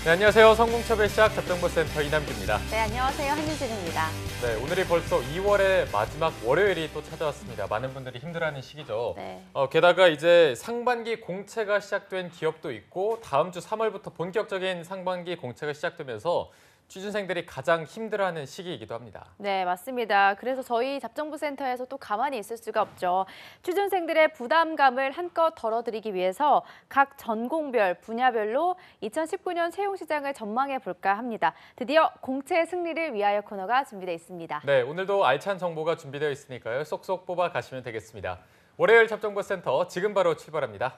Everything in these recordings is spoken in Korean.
네, 안녕하세요. 성공첩의 시작 접정보센터 이남규입니다. 네, 안녕하세요. 한유진입니다. 네, 오늘이 벌써 2월의 마지막 월요일이 또 찾아왔습니다. 많은 분들이 힘들어하는 시기죠. 네. 게다가 이제 상반기 공채가 시작된 기업도 있고 다음 주 3월부터 본격적인 상반기 공채가 시작되면서 취준생들이 가장 힘들어하는 시기이기도 합니다. 네, 맞습니다. 그래서 저희 잡정부센터에서 또 가만히 있을 수가 없죠. 취준생들의 부담감을 한껏 덜어드리기 위해서 각 전공별, 분야별로 2019년 채용시장을 전망해 볼까 합니다. 드디어 공채 승리를 위하여 코너가 준비되어 있습니다. 네, 오늘도 알찬 정보가 준비되어 있으니까요. 쏙쏙 뽑아 가시면 되겠습니다. 월요일 잡정보센터 지금 바로 출발합니다.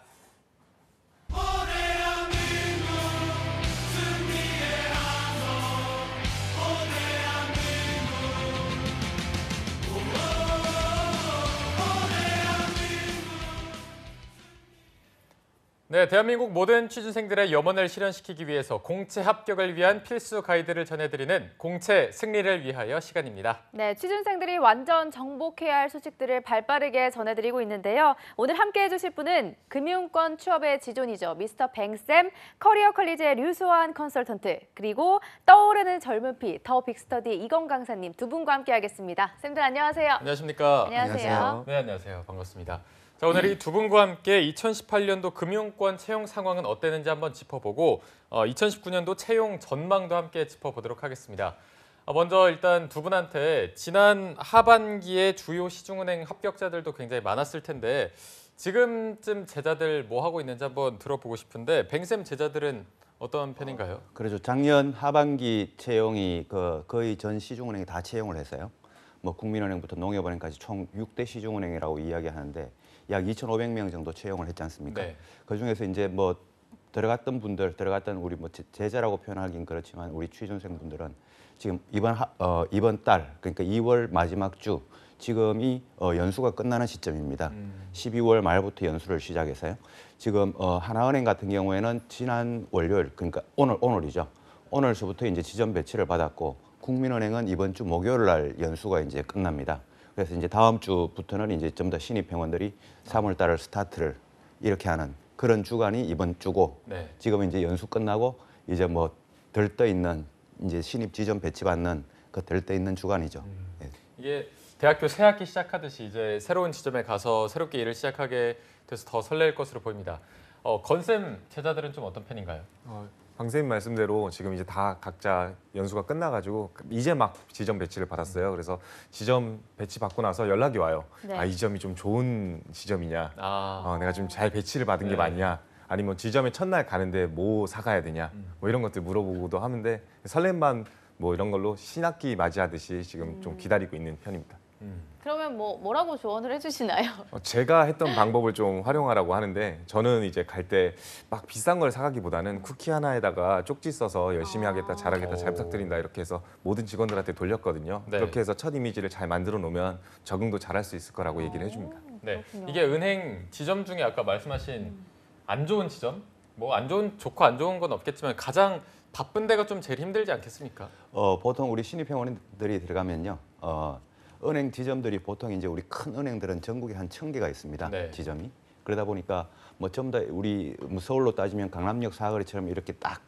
네, 대한민국 모든 취준생들의 염원을 실현시키기 위해서 공채 합격을 위한 필수 가이드를 전해드리는 공채 승리를 위하여 시간입니다. 네, 취준생들이 완전 정복해야 할 소식들을 발빠르게 전해드리고 있는데요. 오늘 함께 해주실 분은 금융권 취업의 지존이죠. 미스터 뱅쌤, 커리어 컬리지의 류수환 컨설턴트, 그리고 떠오르는 젊은 피, 더 빅스터디 이건 강사님 두 분과 함께 하겠습니다. 쌤들 안녕하세요. 안녕하십니까? 안녕하세요. 네, 안녕하세요. 반갑습니다. 자, 오늘 이 두 분과 함께 2018년도 금융권 채용 상황은 어땠는지 한번 짚어보고 2019년도 채용 전망도 함께 짚어보도록 하겠습니다. 먼저 일단 두 분한테 지난 하반기에 주요 시중은행 합격자들도 굉장히 많았을 텐데 지금쯤 제자들 뭐 하고 있는지 한번 들어보고 싶은데 뱅쌤 제자들은 어떤 편인가요? 그렇죠. 작년 하반기 채용이 거의 전 시중은행이 다 채용을 했어요. 뭐 국민은행부터 농협은행까지 총 6대 시중은행이라고 이야기하는데 약 2,500명 정도 채용을 했지 않습니까? 네. 그중에서 이제 뭐 들어갔던 우리 뭐 제자라고 표현하긴 그렇지만 우리 취준생분들은 지금 이번 달 그러니까 2월 마지막 주 지금이 연수가 끝나는 시점입니다. 12월 말부터 연수를 시작해서요. 지금 하나은행 같은 경우에는 지난 월요일 그러니까 오늘이죠. 오늘서부터 이제 지점 배치를 받았고 국민은행은 이번 주 목요일 날 연수가 이제 끝납니다. 그래서 이제 다음 주부터는 이제 좀 더 신입 회원들이 3월 달을 스타트를 이렇게 하는 그런 주간이 이번 주고 네. 지금 이제 연수 끝나고 이제 뭐 들떠 있는 이제 신입 지점 배치 받는 그 들떠 있는 주간이죠. 네. 이게 대학교 새 학기 시작하듯이 이제 새로운 지점에 가서 새롭게 일을 시작하게 돼서 더 설렐 것으로 보입니다. 건쌤 제자들은 좀 어떤 편인가요? 방쌤 말씀대로 지금 이제 다 각자 연수가 끝나가지고 이제 막 지점 배치를 받았어요. 그래서 지점 배치 받고 나서 연락이 와요. 네. 이 지점이 좀 좋은 지점이냐, 내가 좀 잘 배치를 받은 게 네. 맞냐, 아니면 지점에 첫날 가는데 뭐 사가야 되냐, 뭐 이런 것들 물어보고도 하는데 설렘만 뭐 이런 걸로 신학기 맞이하듯이 지금 좀 기다리고 있는 편입니다. 그러면 뭐라고 조언을 해주시나요? 제가 했던 방법을 좀 활용하라고 하는데 저는 이제 갈 때 막 비싼 걸 사가기보다는 쿠키 하나에다가 쪽지 써서 열심히 하겠다, 잘하겠다, 잘 부탁드린다 이렇게 해서 모든 직원들한테 돌렸거든요. 네. 그렇게 해서 첫 이미지를 잘 만들어 놓으면 적응도 잘할 수 있을 거라고 얘기를 해줍니다. 네, 그렇군요. 이게 은행 지점 중에 아까 말씀하신 안 좋은 지점? 뭐 좋고 안 좋은 건 없겠지만 가장 바쁜 데가 좀 제일 힘들지 않겠습니까? 보통 우리 신입 회원들이 들어가면요. 은행 지점들이 보통 이제 우리 큰 은행들은 전국에 한 1,000개가 있습니다. 네. 지점이. 그러다 보니까 뭐 전부 다 우리 뭐 서울로 따지면 강남역 사거리처럼 이렇게 딱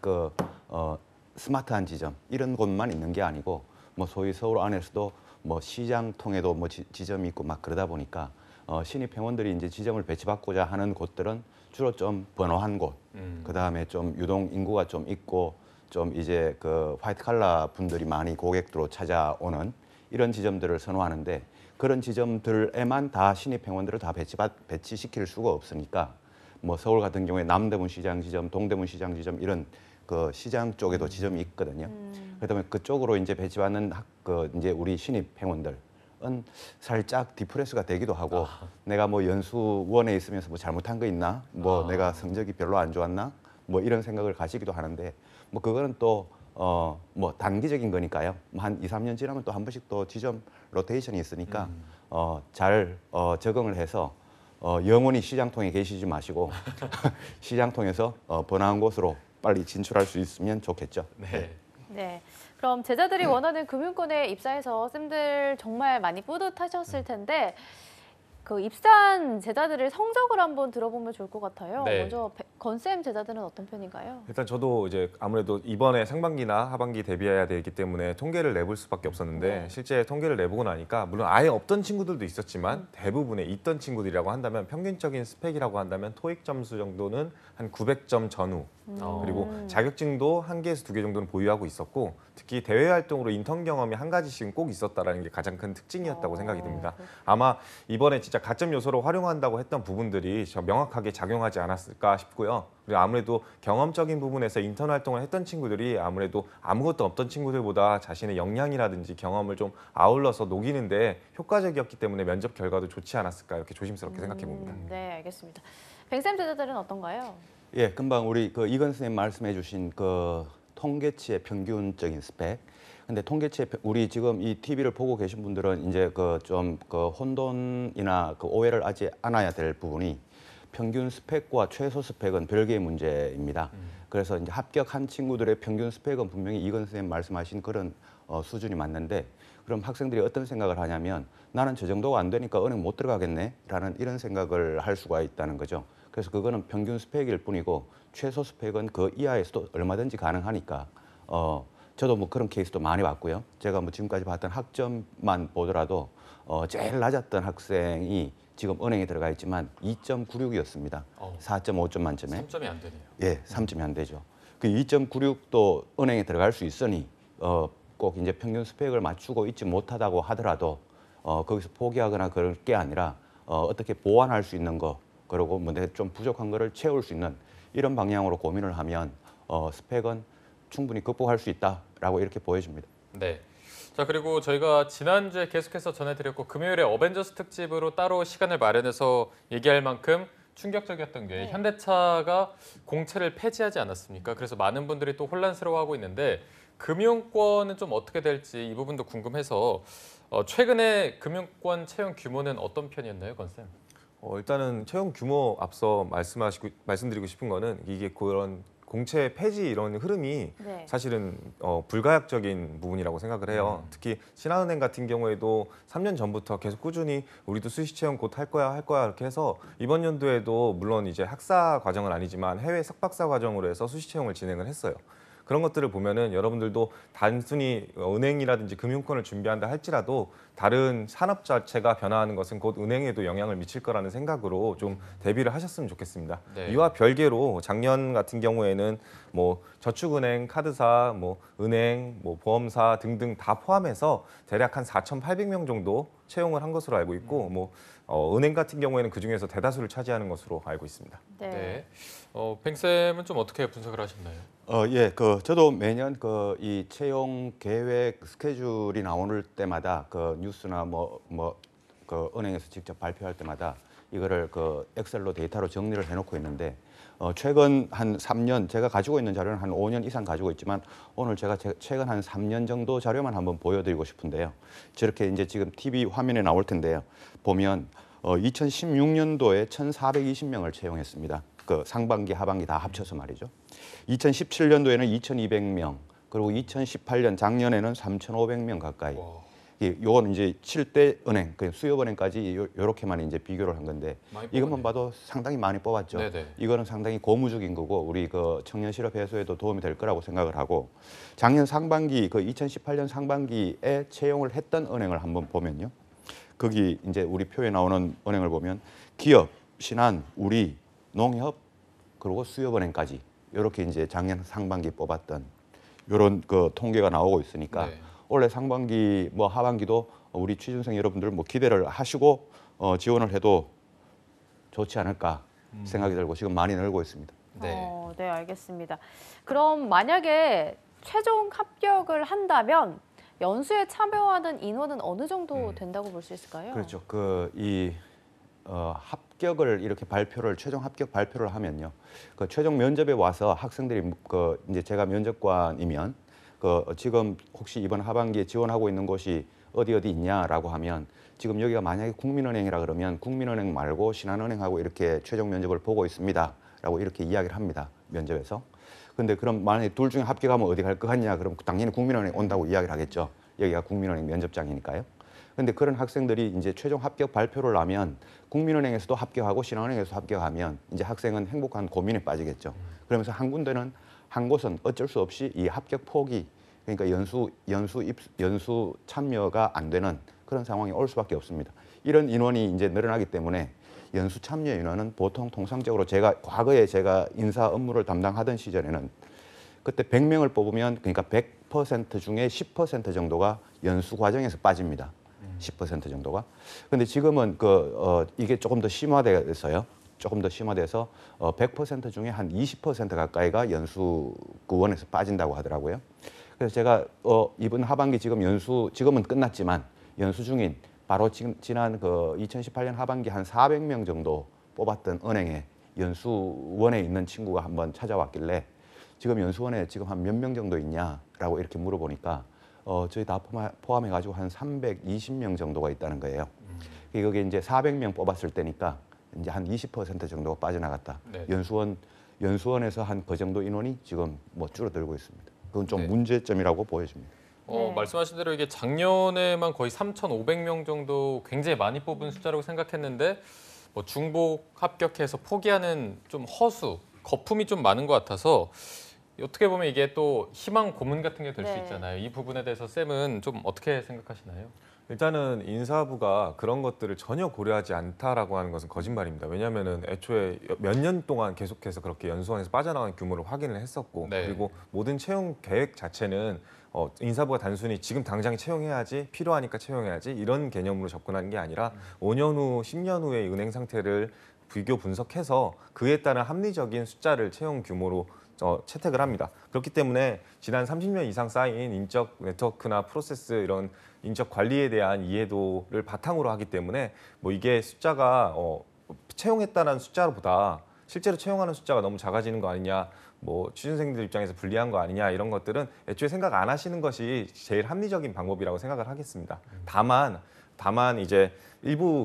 스마트한 지점 이런 곳만 있는 게 아니고 뭐 소위 서울 안에서도 뭐 시장통에도 뭐 지점이 있고 막 그러다 보니까 신입 회원들이 이제 지점을 배치받고자 하는 곳들은 주로 좀 번화한 곳, 그다음에 좀 유동 인구가 좀 있고 좀 이제 그 화이트 칼라 분들이 많이 고객들로 찾아오는 이런 지점들을 선호하는데 그런 지점들에만 다 신입 회원들을 다 배치시킬 수가 없으니까 뭐 서울 같은 경우에 남대문 시장 지점, 동대문 시장 지점 이런 그 시장 쪽에도 지점이 있거든요. 그다음에 그쪽으로 이제 배치받는 이제 우리 신입 회원들은 살짝 디프레스가 되기도 하고 내가 뭐 연수원에 있으면서 뭐 잘못한 거 있나? 뭐 내가 성적이 별로 안 좋았나? 뭐 이런 생각을 가지기도 하는데 뭐 그거는 또 뭐 단기적인 거니까요. 한 2, 3년 지나면 또 한 번씩 또 지점 로테이션이 있으니까 잘 적응을 해서 영원히 시장통에 계시지 마시고 시장통에서 번화한 곳으로 빨리 진출할 수 있으면 좋겠죠. 네. 네. 그럼 제자들이 원하는 금융권에 입사해서 쌤들 정말 많이 뿌듯하셨을 텐데 그 입사한 제자들의 성적을 한번 들어보면 좋을 것 같아요. 네. 먼저 건쌤 제자들은 어떤 편인가요? 일단 저도 이제 아무래도 이번에 상반기나 하반기 대비해야 되기 때문에 통계를 내볼 수밖에 없었는데 네. 실제 통계를 내보고 나니까 물론 아예 없던 친구들도 있었지만 대부분의 있던 친구들이라고 한다면 평균적인 스펙이라고 한다면 토익 점수 정도는 한 900점 전후 그리고 자격증도 1개에서 2개 정도는 보유하고 있었고 특히 대외 활동으로 인턴 경험이 한 가지씩은 꼭 있었다라는 게 가장 큰 특징이었다고 생각이 듭니다. 아마 이번에 진짜 가점 요소로 활용한다고 했던 부분들이 명확하게 작용하지 않았을까 싶고요. 그리고 아무래도 경험적인 부분에서 인턴 활동을 했던 친구들이 아무래도 아무것도 없던 친구들보다 자신의 역량이라든지 경험을 좀 아울러서 녹이는데 효과적이었기 때문에 면접 결과도 좋지 않았을까 이렇게 조심스럽게 생각해 봅니다. 네, 알겠습니다. 뱅쌤 제자들은 어떤가요? 예, 금방 우리 그 이건 선생님 말씀해주신 그 통계치의 평균적인 스펙. 근데 통계치의 우리 지금 이 TV를 보고 계신 분들은 이제 그 좀 그 혼돈이나 그 오해를 하지 않아야 될 부분이 평균 스펙과 최소 스펙은 별개의 문제입니다. 그래서 이제 합격한 친구들의 평균 스펙은 분명히 이건 선생님 말씀하신 그런 수준이 맞는데 그럼 학생들이 어떤 생각을 하냐면 나는 저 정도가 안 되니까 은행 못 들어가겠네라는 이런 생각을 할 수가 있다는 거죠. 그래서 그거는 평균 스펙일 뿐이고 최소 스펙은 그 이하에서도 얼마든지 가능하니까 저도 뭐 그런 케이스도 많이 봤고요. 제가 뭐 지금까지 봤던 학점만 보더라도 제일 낮았던 학생이 지금 은행에 들어가 있지만 2.96이었습니다. 4.5점 만점에. 3점이 안 되네요. 예, 3점이 안 되죠. 그 2.96도 은행에 들어갈 수 있으니 꼭 이제 평균 스펙을 맞추고 있지 못하다고 하더라도 거기서 포기하거나 그럴 게 아니라 어떻게 보완할 수 있는 거 그리고 뭐 내가 좀 부족한 거를 채울 수 있는 이런 방향으로 고민을 하면 스펙은 충분히 극복할 수 있다라고 이렇게 보여집니다. 네. 자, 그리고 저희가 지난주에 계속해서 전해드렸고 금요일에 어벤져스 특집으로 따로 시간을 마련해서 얘기할 만큼 충격적이었던 게 현대차가 공채를 폐지하지 않았습니까? 그래서 많은 분들이 또 혼란스러워하고 있는데 금융권은 좀 어떻게 될지 이 부분도 궁금해서 최근에 금융권 채용 규모는 어떤 편이었나요, 건쌤? 일단은 채용 규모 앞서 말씀드리고 싶은 거는 이게 그런 공채 폐지 이런 흐름이 네. 사실은 불가역적인 부분이라고 생각을 해요. 특히 신한은행 같은 경우에도 3년 전부터 계속 꾸준히 우리도 수시 채용 곧 할 거야 이렇게 해서 이번 연도에도 물론 이제 학사 과정은 아니지만 해외 석박사 과정으로 해서 수시 채용을 진행을 했어요. 그런 것들을 보면은 여러분들도 단순히 은행이라든지 금융권을 준비한다 할지라도 다른 산업 자체가 변화하는 것은 곧 은행에도 영향을 미칠 거라는 생각으로 좀 대비를 하셨으면 좋겠습니다. 네. 이와 별개로 작년 같은 경우에는 뭐 저축은행, 카드사, 뭐 은행, 뭐 보험사 등등 다 포함해서 대략 한 4,800명 정도 채용을 한 것으로 알고 있고 뭐 은행 같은 경우에는 그 중에서 대다수를 차지하는 것으로 알고 있습니다. 네. 네. 뱅쌤은 좀 어떻게 분석을 하셨나요? 예, 저도 매년 이 채용 계획 스케줄이 나올 때마다 그 뉴스나 그 은행에서 직접 발표할 때마다 이거를 그 엑셀로 데이터로 정리를 해놓고 있는데 최근 한 3년 제가 가지고 있는 자료는 한 5년 이상 가지고 있지만 오늘 제가 최근 한 3년 정도 자료만 한번 보여드리고 싶은데요. 저렇게 이제 지금 TV 화면에 나올 텐데요. 보면 2016년도에 1,420명을 채용했습니다. 그 상반기, 하반기 다 합쳐서 말이죠. 2017년도에는 2,200명, 그리고 2018년 작년에는 3,500명 가까이. 요건 이제 7대 은행, 그 수협은행까지 요렇게만 이제 비교를 한 건데 이것만 봐도 상당히 많이 뽑았죠. 네네. 이거는 상당히 고무적인 거고 우리 그 청년 실업 해소에도 도움이 될 거라고 생각을 하고 작년 상반기 그 2018년 상반기에 채용을 했던 은행을 한번 보면요. 거기 이제 우리 표에 나오는 은행을 보면 기업, 신한, 우리, 농협 그리고 수협은행까지 이렇게 이제 작년 상반기 뽑았던 이런 그 통계가 나오고 있으니까 네. 올해 상반기 뭐 하반기도 우리 취준생 여러분들 뭐 기대를 하시고 지원을 해도 좋지 않을까 생각이 들고 지금 많이 늘고 있습니다. 네. 네, 알겠습니다. 그럼 만약에 최종 합격을 한다면 연수에 참여하는 인원은 어느 정도 된다고 볼 수 있을까요? 그렇죠. 합격을 이렇게 최종 합격 발표를 하면요. 그 최종 면접에 와서 학생들이 이제 제가 면접관이면 지금 혹시 이번 하반기에 지원하고 있는 곳이 어디 있냐라고 하면 지금 여기가 만약에 국민은행이라 그러면 국민은행 말고 신한은행하고 이렇게 최종 면접을 보고 있습니다라고 이렇게 이야기를 합니다. 면접에서. 근데 그럼 만약에 둘 중에 합격하면 어디 갈 것 같냐? 그럼 당연히 국민은행 온다고 이야기를 하겠죠. 여기가 국민은행 면접장이니까요. 근데 그런 학생들이 이제 최종 합격 발표를 하면 국민은행에서도 합격하고 신한은행에서도 합격하면 이제 학생은 행복한 고민에 빠지겠죠. 그러면서 한 군데는 한 곳은 어쩔 수 없이 이 합격 포기 그러니까 연수 참여가 안 되는 그런 상황이 올 수밖에 없습니다. 이런 인원이 이제 늘어나기 때문에 연수 참여 인원은 보통 통상적으로 과거에 제가 인사 업무를 담당하던 시절에는 그때 100명을 뽑으면 그러니까 100% 중에 10% 정도가 연수 과정에서 빠집니다. 10% 정도가. 근데 지금은 이게 조금 더 심화돼서요. 조금 더 심화돼서 100% 중에 한 20% 가까이가 연수원에서 빠진다고 하더라고요. 그래서 제가 이번 하반기 지금은 끝났지만 연수 중인 바로 지난 2018년 하반기 한 400명 정도 뽑았던 은행에 연수원에 있는 친구가 한번 찾아왔길래 지금 연수원에 지금 한 몇 명 정도 있냐라고 이렇게 물어보니까 저희 다 포함해가지고 한 320명 정도가 있다는 거예요. 여기 이제 400명 뽑았을 때니까 이제 한 20% 정도가 빠져나갔다. 네. 연수원에서 한 그 정도 인원이 지금 뭐 줄어들고 있습니다. 그건 좀 네. 문제점이라고 보여집니다. 네. 말씀하신 대로 이게 작년에만 거의 3,500명 정도 굉장히 많이 뽑은 숫자라고 생각했는데 뭐 중복 합격해서 포기하는 좀 허수, 거품이 좀 많은 것 같아서 어떻게 보면 이게 또 희망 고문 같은 게 될 수 네. 있잖아요. 이 부분에 대해서 쌤은 좀 어떻게 생각하시나요? 일단은 인사부가 그런 것들을 전혀 고려하지 않다라고 하는 것은 거짓말입니다. 왜냐하면은 애초에 몇 년 동안 계속해서 그렇게 연수원에서 빠져나가는 규모를 확인을 했었고 네. 그리고 모든 채용 계획 자체는 인사부가 단순히 지금 당장 채용해야지 필요하니까 채용해야지 이런 개념으로 접근하는 게 아니라 5년 후, 10년 후의 은행 상태를 비교 분석해서 그에 따른 합리적인 숫자를 채용 규모로 채택을 합니다. 그렇기 때문에 지난 30년 이상 쌓인 인적 네트워크나 프로세스 이런 인적 관리에 대한 이해도를 바탕으로 하기 때문에 뭐 이게 숫자가 채용했다는 숫자보다 실제로 채용하는 숫자가 너무 작아지는 거 아니냐, 뭐 취준생들 입장에서 불리한 거 아니냐 이런 것들은 애초에 생각 안 하시는 것이 제일 합리적인 방법이라고 생각을 하겠습니다. 다만 이제 일부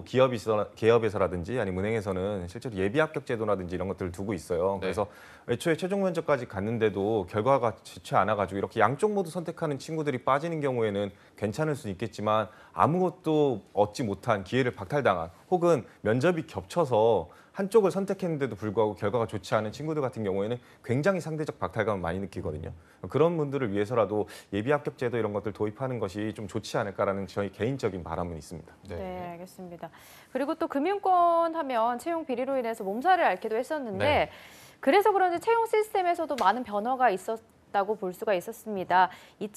기업에서라든지 아니면 은행에서는 실제로 예비 합격 제도라든지 이런 것들을 두고 있어요. 네. 그래서 애초에 최종 면접까지 갔는데도 결과가 좋지 않아가지고 이렇게 양쪽 모두 선택하는 친구들이 빠지는 경우에는 괜찮을 수 있겠지만 아무것도 얻지 못한 기회를 박탈당한 혹은 면접이 겹쳐서 한쪽을 선택했는데도 불구하고 결과가 좋지 않은 친구들 같은 경우에는 굉장히 상대적 박탈감을 많이 느끼거든요. 그런 분들을 위해서라도 예비 합격 제도 이런 것들 도입하는 것이 좀 좋지 않을까라는 저희 개인적인 바람은 있습니다. 네, 알겠습니다. 그리고 또 금융권 하면 채용 비리로 인해서 몸살을 앓기도 했었는데 네. 그래서 그런지 채용 시스템에서도 많은 변화가 있었다고 볼 수가 있었습니다.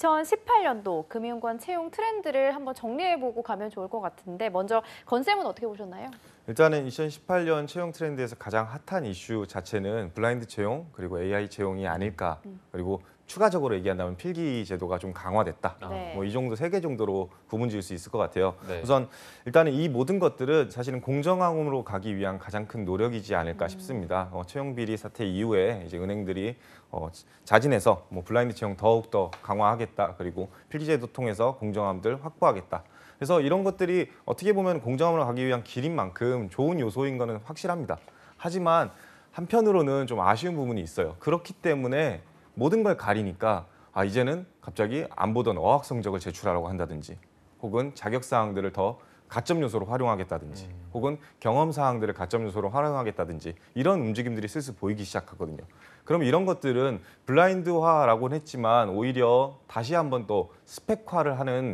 2018년도 금융권 채용 트렌드를 한번 정리해보고 가면 좋을 것 같은데 먼저 건쌤은 어떻게 보셨나요? 일단은 2018년 채용 트렌드에서 가장 핫한 이슈 자체는 블라인드 채용 그리고 AI 채용이 아닐까. 그리고 추가적으로 얘기한다면 필기 제도가 좀 강화됐다. 네. 뭐 이 정도 3개 정도로 구분 지을 수 있을 것 같아요. 네. 우선 일단은 이 모든 것들은 사실은 공정함으로 가기 위한 가장 큰 노력이지 않을까 싶습니다. 채용 비리 사태 이후에 이제 은행들이 자진해서 뭐 블라인드 채용 더욱 더 강화하겠다. 그리고 필기 제도 통해서 공정함들 확보하겠다. 그래서 이런 것들이 어떻게 보면 공정함으로 가기 위한 길인 만큼 좋은 요소인 거는 확실합니다. 하지만 한편으로는 좀 아쉬운 부분이 있어요. 그렇기 때문에 모든 걸 가리니까 이제는 갑자기 안 보던 어학 성적을 제출하라고 한다든지 혹은 자격 사항들을 더 가점 요소로 활용하겠다든지 혹은 경험 사항들을 가점 요소로 활용하겠다든지 이런 움직임들이 슬슬 보이기 시작하거든요. 그럼 이런 것들은 블라인드화라고는 했지만 오히려 다시 한번 또 스펙화를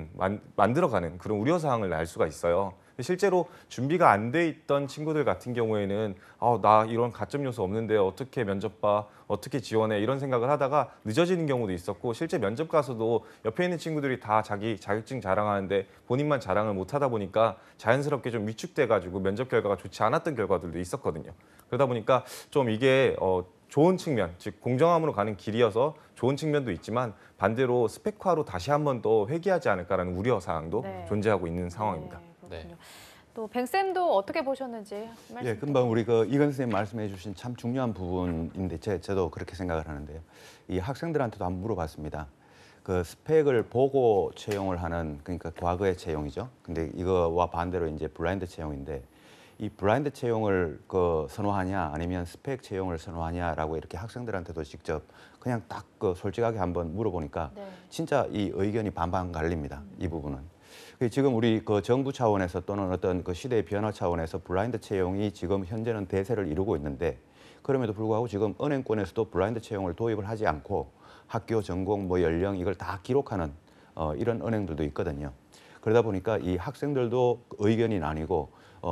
만들어가는 그런 우려사항을 알 수가 있어요. 실제로 준비가 안 돼 있던 친구들 같은 경우에는 나 이런 가점 요소 없는데 어떻게 면접 봐, 어떻게 지원해 이런 생각을 하다가 늦어지는 경우도 있었고 실제 면접 가서도 옆에 있는 친구들이 다 자기 자격증 자랑하는데 본인만 자랑을 못 하다 보니까 자연스럽게 좀 위축돼가지고 면접 결과가 좋지 않았던 결과들도 있었거든요. 그러다 보니까 좀 이게 좋은 측면, 즉 공정함으로 가는 길이어서 좋은 측면도 있지만 반대로 스펙화로 다시 한번 더 회귀하지 않을까라는 우려 사항도 네. 존재하고 있는 상황입니다. 네, 그렇군요. 또 뱅쌤도 어떻게 보셨는지 말씀. 예, 금방 우리 이건 선생님 말씀해주신 참 중요한 부분인데 저도 그렇게 생각을 하는데요. 이 학생들한테도 한번 물어봤습니다. 그 스펙을 보고 채용을 하는 그러니까 과거의 채용이죠. 근데 이거와 반대로 이제 블라인드 채용인데 이 블라인드 채용을 선호하냐 아니면 스펙 채용을 선호하냐라고 이렇게 학생들한테도 직접 그냥 딱 솔직하게 한번 물어보니까 네. 진짜 이 의견이 반반 갈립니다. 이 부분은. 지금 우리 그 정부 차원에서 또는 어떤 그 시대의 변화 차원에서 블라인드 채용이 지금 현재는 대세를 이루고 있는데 그럼에도 불구하고 지금 은행권에서도 블라인드 채용을 도입을 하지 않고 학교, 전공, 뭐 연령 이걸 다 기록하는 이런 은행들도 있거든요. 그러다 보니까 이 학생들도 의견이 나뉘고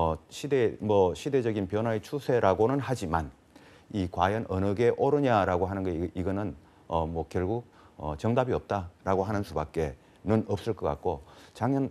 시대적인 변화의 추세라고는 하지만 이 과연 어느 게 옳으냐라고 하는 게 이거는 뭐 결국 정답이 없다라고 하는 수밖에는 없을 것 같고 작년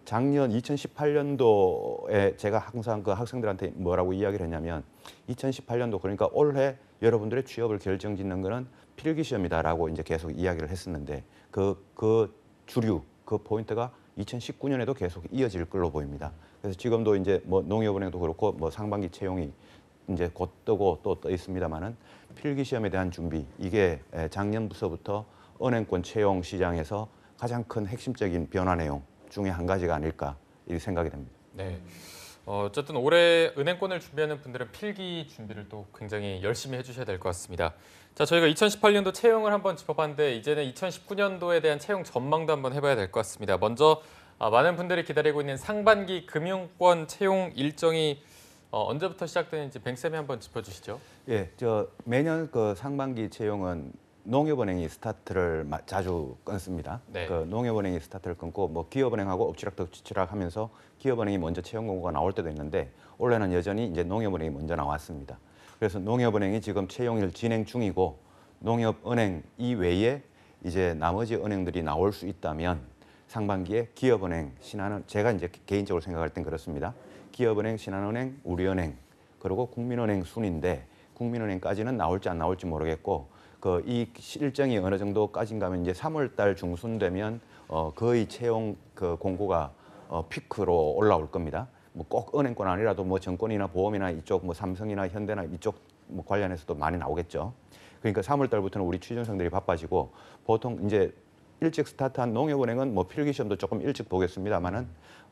2018년도에 제가 항상 그 학생들한테 뭐라고 이야기를 했냐면 2018년도 그러니까 올해 여러분들의 취업을 결정짓는 거는 필기시험이다라고 이제 계속 이야기를 했었는데 그 주류 그 포인트가 2019년에도 계속 이어질 걸로 보입니다. 그래서 지금도 이제 뭐 농협은행도 그렇고 뭐 상반기 채용이 이제 곧 뜨고 또 떠 있습니다만은 필기시험에 대한 준비 이게 작년부터 은행권 채용 시장에서 가장 큰 핵심적인 변화 내용 중에 한 가지가 아닐까 이 생각이 됩니다. 네. 어쨌든 올해 은행권을 준비하는 분들은 필기 준비를 또 굉장히 열심히 해주셔야 될 것 같습니다. 자, 저희가 2018년도 채용을 한번 짚어봤는데 이제는 2019년도에 대한 채용 전망도 한번 해봐야 될 것 같습니다. 먼저 많은 분들이 기다리고 있는 상반기 금융권 채용 일정이 언제부터 시작되는지 뱅쌤이 한번 짚어주시죠. 예, 저 매년 그 상반기 채용은 농협은행이 스타트를 자주 끊습니다. 네. 그 농협은행이 스타트를 끊고 뭐 기업은행하고 엎치락뒤치락 하면서 기업은행이 먼저 채용 공고가 나올 때도 있는데 올해는 여전히 이제 농협은행이 먼저 나왔습니다. 그래서 농협은행이 지금 채용을 진행 중이고 농협은행 이외에 이제 나머지 은행들이 나올 수 있다면 상반기에 기업은행, 신한은 제가 이제 개인적으로 생각할 땐 그렇습니다. 기업은행, 신한은행, 우리은행 그리고 국민은행 순인데 국민은행까지는 나올지 안 나올지 모르겠고 이 일정이 어느 정도까지인가 하면 이제 3월 달 중순 되면 거의 채용 그 공고가 피크로 올라올 겁니다. 뭐 꼭 은행권 아니라도 뭐 정권이나 보험이나 이쪽 뭐 삼성이나 현대나 이쪽 뭐 관련해서도 많이 나오겠죠. 그러니까 3월 달부터는 우리 취준생들이 바빠지고 보통 이제 일찍 스타트한 농협은행은 뭐 필기시험도 조금 일찍 보겠습니다만은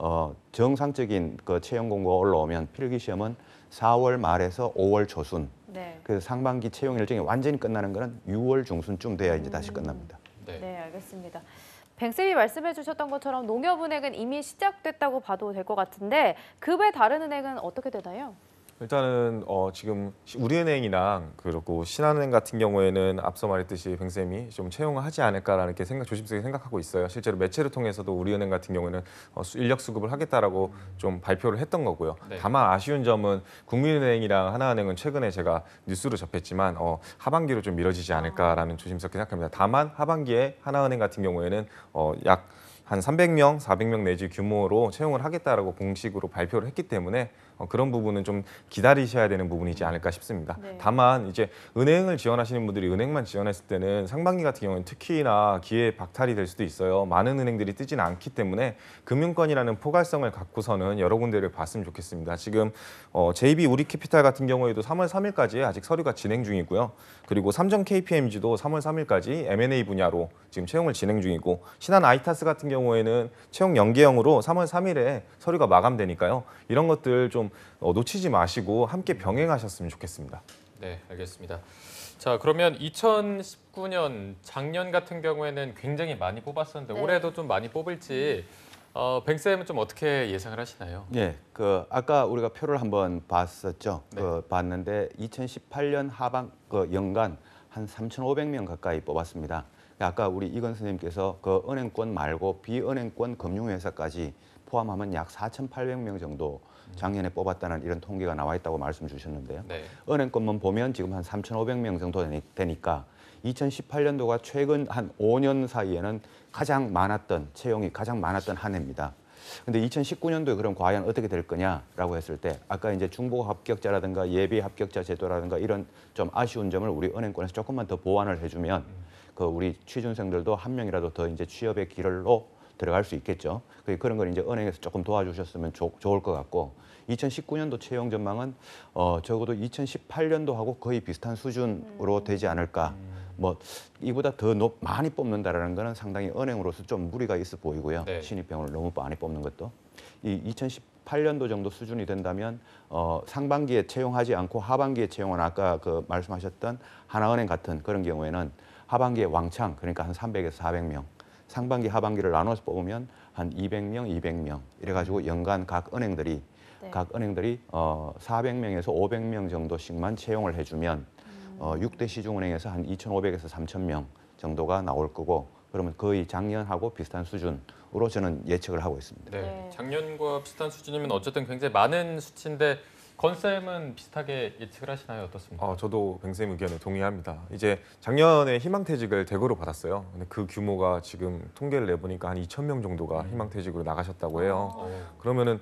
정상적인 그 채용 공고가 올라오면 필기시험은 4월 말에서 5월 초순. 네. 그래서 상반기 채용 일정이 완전히 끝나는 거는 6월 중순쯤 돼야 이제 다시 끝납니다. 네, 알겠습니다. 뱅쌤이 말씀해 주셨던 것처럼 농협은행은 이미 시작됐다고 봐도 될 것 같은데 그 외 다른 은행은 어떻게 되나요? 일단은 지금 우리은행이랑 그리고 신한은행 같은 경우에는 앞서 말했듯이 뱅쌤이 좀 채용을 하지 않을까라는 게 조심스럽게 생각하고 있어요. 실제로 매체를 통해서도 우리은행 같은 경우에는 인력 수급을 하겠다라고 좀 발표를 했던 거고요. 네. 다만 아쉬운 점은 국민은행이랑 하나은행은 최근에 제가 뉴스로 접했지만 하반기로 좀 미뤄지지 않을까라는 조심스럽게 생각합니다. 다만 하반기에 하나은행 같은 경우에는 약 한 300명, 400명 내지 규모로 채용을 하겠다라고 공식으로 발표를 했기 때문에 그런 부분은 좀 기다리셔야 되는 부분이지 않을까 싶습니다. 네. 다만 이제 은행을 지원하시는 분들이 은행만 지원했을 때는 상반기 같은 경우는 특히나 기회 박탈이 될 수도 있어요. 많은 은행들이 뜨지는 않기 때문에 금융권이라는 포괄성을 갖고서는 여러 군데를 봤으면 좋겠습니다. 지금 JB 우리캐피탈 같은 경우에도 3월 3일까지 아직 서류가 진행 중이고요. 그리고 삼성 KPMG도 3월 3일까지 M&A 분야로 지금 채용을 진행 중이고 신한 아이타스 같은 경우에는 채용 연계형으로 3월 3일에 서류가 마감되니까요. 이런 것들 좀 놓치지 마시고 함께 병행하셨으면 좋겠습니다. 네, 알겠습니다. 자, 그러면 2019년 작년 같은 경우에는 굉장히 많이 뽑았었는데 네. 올해도 좀 많이 뽑을지 뱅쌤은 좀 어떻게 예상을 하시나요? 예, 아까 우리가 표를 한번 봤었죠. 네. 봤는데 2018년 하반 연간 한 3,500명 가까이 뽑았습니다. 아까 우리 이건 선생님께서 은행권 말고 비은행권 금융회사까지 포함하면 약 4,800명 정도 작년에 뽑았다는 이런 통계가 나와 있다고 말씀 주셨는데요. 네. 은행권만 보면 지금 한 3,500명 정도 되니까 2018년도가 최근 한 5년 사이에는 채용이 가장 많았던 한 해입니다. 근데 2019년도에 그럼 과연 어떻게 될 거냐라고 했을 때 아까 이제 중복 합격자라든가 예비 합격자 제도라든가 이런 좀 아쉬운 점을 우리 은행권에서 조금만 더 보완을 해주면 우리 취준생들도 한 명이라도 더 이제 취업의 길로 들어갈 수 있겠죠. 그런 걸 이제 은행에서 조금 도와주셨으면 좋을 것 같고 2019년도 채용 전망은 적어도 2018년도하고 거의 비슷한 수준으로 되지 않을까. 뭐 이보다 더 많이 뽑는다라는 거는 상당히 은행으로서 좀 무리가 있어 보이고요. 네. 신입병을 너무 많이 뽑는 것도 이 2018년도 정도 수준이 된다면 상반기에 채용하지 않고 하반기에 채용은 아까 말씀하셨던 하나은행 같은 그런 경우에는 하반기에 왕창 그러니까 한 300에서 400명 상반기 하반기를 나눠서 뽑으면 한 200명, 200명 이래가지고 연간 각 은행들이 네. 400명에서 500명 정도씩만 채용을 해주면 6대 시중은행에서 한 2,500에서 3,000명 정도가 나올 거고 그러면 거의 작년하고 비슷한 수준으로 저는 예측을 하고 있습니다. 네. 네. 작년과 비슷한 수준이면 어쨌든 굉장히 많은 수치인데 건쌤은 비슷하게 예측을 하시나요? 어떻습니까? 저도 뱅쌤 의견에 동의합니다. 이제 작년에 희망퇴직을 대거로 받았어요. 근데 그 규모가 지금 통계를 내보니까 한 2,000명 정도가 희망퇴직으로 나가셨다고 해요. 그러면은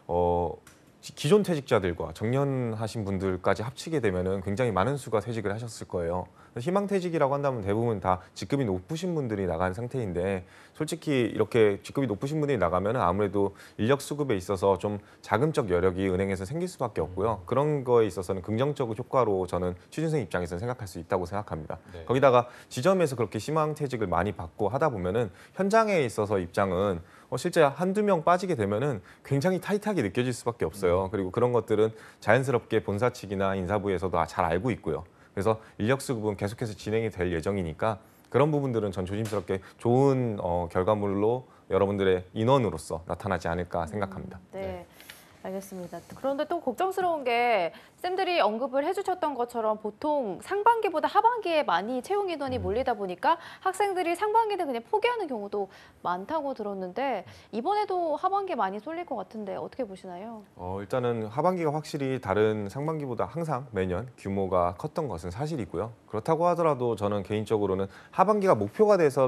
기존 퇴직자들과 정년하신 분들까지 합치게 되면은 굉장히 많은 수가 퇴직을 하셨을 거예요. 희망퇴직이라고 한다면 대부분 다 직급이 높으신 분들이 나간 상태인데 솔직히 이렇게 직급이 높으신 분들이 나가면은 아무래도 인력 수급에 있어서 좀 자금적 여력이 은행에서 생길 수밖에 없고요. 그런 거에 있어서는 긍정적 효과로 저는 취준생 입장에서는 생각할 수 있다고 생각합니다. 네. 거기다가 지점에서 그렇게 희망퇴직을 많이 받고 하다 보면은 현장에 있어서 입장은 실제 한두 명 빠지게 되면은 굉장히 타이트하게 느껴질 수밖에 없어요. 그리고 그런 것들은 자연스럽게 본사 측이나 인사부에서도 잘 알고 있고요. 그래서 인력 수급은 계속해서 진행이 될 예정이니까 그런 부분들은 전 조심스럽게 좋은 결과물로 여러분들의 인원으로서 나타나지 않을까 생각합니다. 네. 알겠습니다. 그런데 또 걱정스러운 게 쌤들이 언급을 해주셨던 것처럼 보통 상반기보다 하반기에 많이 채용 인원이 몰리다 보니까 학생들이 상반기는 그냥 포기하는 경우도 많다고 들었는데 이번에도 하반기에 많이 쏠릴 것 같은데 어떻게 보시나요? 일단은 하반기가 확실히 다른 상반기보다 항상 매년 규모가 컸던 것은 사실이고요. 그렇다고 하더라도 저는 개인적으로는 하반기가 목표가 될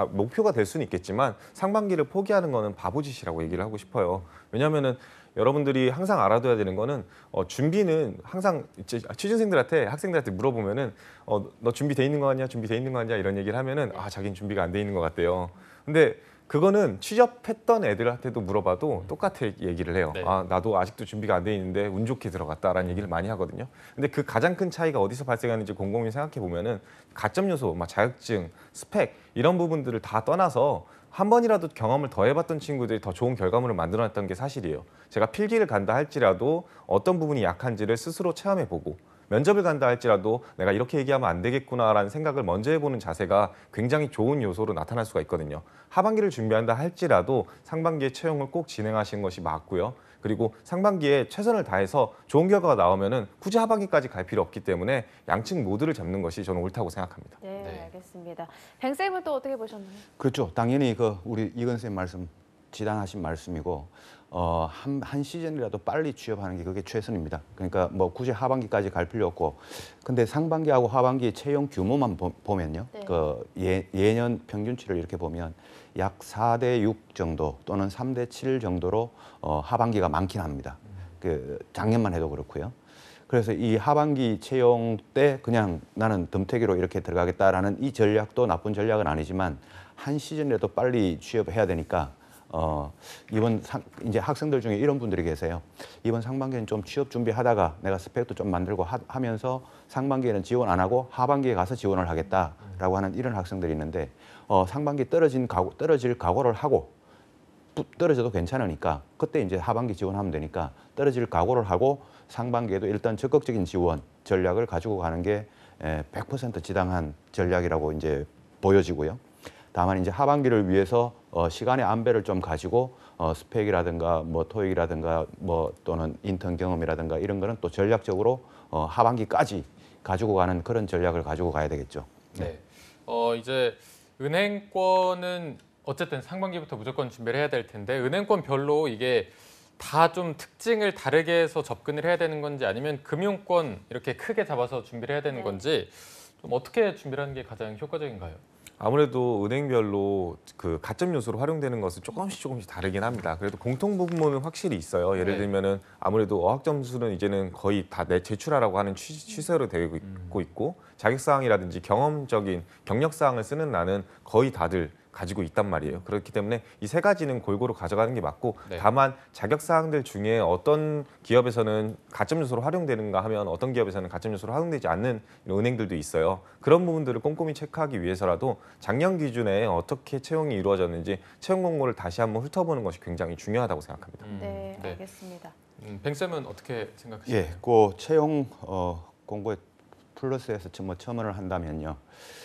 수는 있겠지만 상반기를 포기하는 거는 바보짓이라고 얘기를 하고 싶어요. 왜냐하면은 여러분들이 항상 알아둬야 되는 거는 준비는 항상 취준생들한테 학생들한테 물어보면은 너 준비돼 있는 거 같냐 준비돼 있는 거 같냐 이런 얘기를 하면은 자기는 준비가 안 돼 있는 것 같대요. 근데 그거는 취업했던 애들한테도 물어봐도 똑같아 얘기를 해요. 네. 나도 아직도 준비가 안 돼 있는데 운 좋게 들어갔다라는 얘기를 많이 하거든요. 근데 그 가장 큰 차이가 어디서 발생하는지 곰곰이 생각해 보면은 가점 요소, 자격증, 스펙 이런 부분들을 다 떠나서 한 번이라도 경험을 더 해봤던 친구들이 더 좋은 결과물을 만들어냈던 게 사실이에요. 제가 필기를 간다 할지라도 어떤 부분이 약한지를 스스로 체험해보고 면접을 간다 할지라도 내가 이렇게 얘기하면 안 되겠구나라는 생각을 먼저 해보는 자세가 굉장히 좋은 요소로 나타날 수가 있거든요. 하반기를 준비한다 할지라도 상반기에 채용을 꼭 진행하시는 것이 맞고요. 그리고 상반기에 최선을 다해서 좋은 결과가 나오면은 굳이 하반기까지 갈 필요 없기 때문에 양측 모두를 잡는 것이 저는 옳다고 생각합니다. 네, 네. 알겠습니다. 뱅쌤은 또 어떻게 보셨나요? 그렇죠. 당연히 우리 이건 쌤 말씀 지당하신 말씀이고 한 시즌이라도 빨리 취업하는 게 그게 최선입니다. 그러니까 뭐 굳이 하반기까지 갈 필요 없고 근데 상반기하고 하반기 채용 규모만 보면요. 네. 예년 평균치를 이렇게 보면 약 4대 6 정도 또는 3대 7 정도로 하반기가 많긴 합니다. 작년만 해도 그렇고요. 그래서 이 하반기 채용 때 그냥 나는 덤태기로 이렇게 들어가겠다라는 이 전략도 나쁜 전략은 아니지만 한 시즌이라도 빨리 취업해야 되니까 이제 학생들 중에 이런 분들이 계세요. 이번 상반기에는 좀 취업 준비하다가 내가 스펙도 좀 만들고 하면서 상반기에는 지원 안 하고 하반기에 가서 지원을 하겠다라고 하는 이런 학생들이 있는데 상반기 떨어질 각오를 하고 떨어져도 괜찮으니까 그때 이제 하반기 지원하면 되니까 떨어질 각오를 하고 상반기에도 일단 적극적인 지원 전략을 가지고 가는 게 100% 지당한 전략이라고 이제 보여지고요. 다만 이제 하반기를 위해서 시간의 안배를 좀 가지고 스펙이라든가 뭐 토익이라든가 뭐 또는 인턴 경험이라든가 이런 거는 또 전략적으로 하반기까지 가지고 가는 그런 전략을 가지고 가야 되겠죠. 네. 이제 은행권은 어쨌든 상반기부터 무조건 준비를 해야 될 텐데 은행권별로 이게 다 좀 특징을 다르게 해서 접근을 해야 되는 건지 아니면 금융권 이렇게 크게 잡아서 준비를 해야 되는 건지 좀 어떻게 준비를 하는 게 가장 효과적인가요? 아무래도 은행별로 그 가점 요소로 활용되는 것은 조금씩 다르긴 합니다. 그래도 공통 부분은 확실히 있어요. 예를 네. 들면은 아무래도 어학 점수는 이제는 거의 다 제출하라고 하는 취세로 되고 있고 자격사항이라든지 경험적인 경력사항을 쓰는 난은 거의 다들 가지고 있단 말이에요. 그렇기 때문에 이 세 가지는 골고루 가져가는 게 맞고 네. 다만 자격사항들 중에 어떤 기업에서는 가점 요소로 활용되는가 하면 어떤 기업에서는 가점 요소로 활용되지 않는 이런 은행들도 있어요. 그런 부분들을 꼼꼼히 체크하기 위해서라도 작년 기준에 어떻게 채용이 이루어졌는지 채용 공고를 다시 한번 훑어보는 것이 굉장히 중요하다고 생각합니다. 네, 알겠습니다. 뱅쌤은 어떻게 생각하시나요? 예, 그 채용 공고에 플러스에서 뭐 첨언을 한다면요.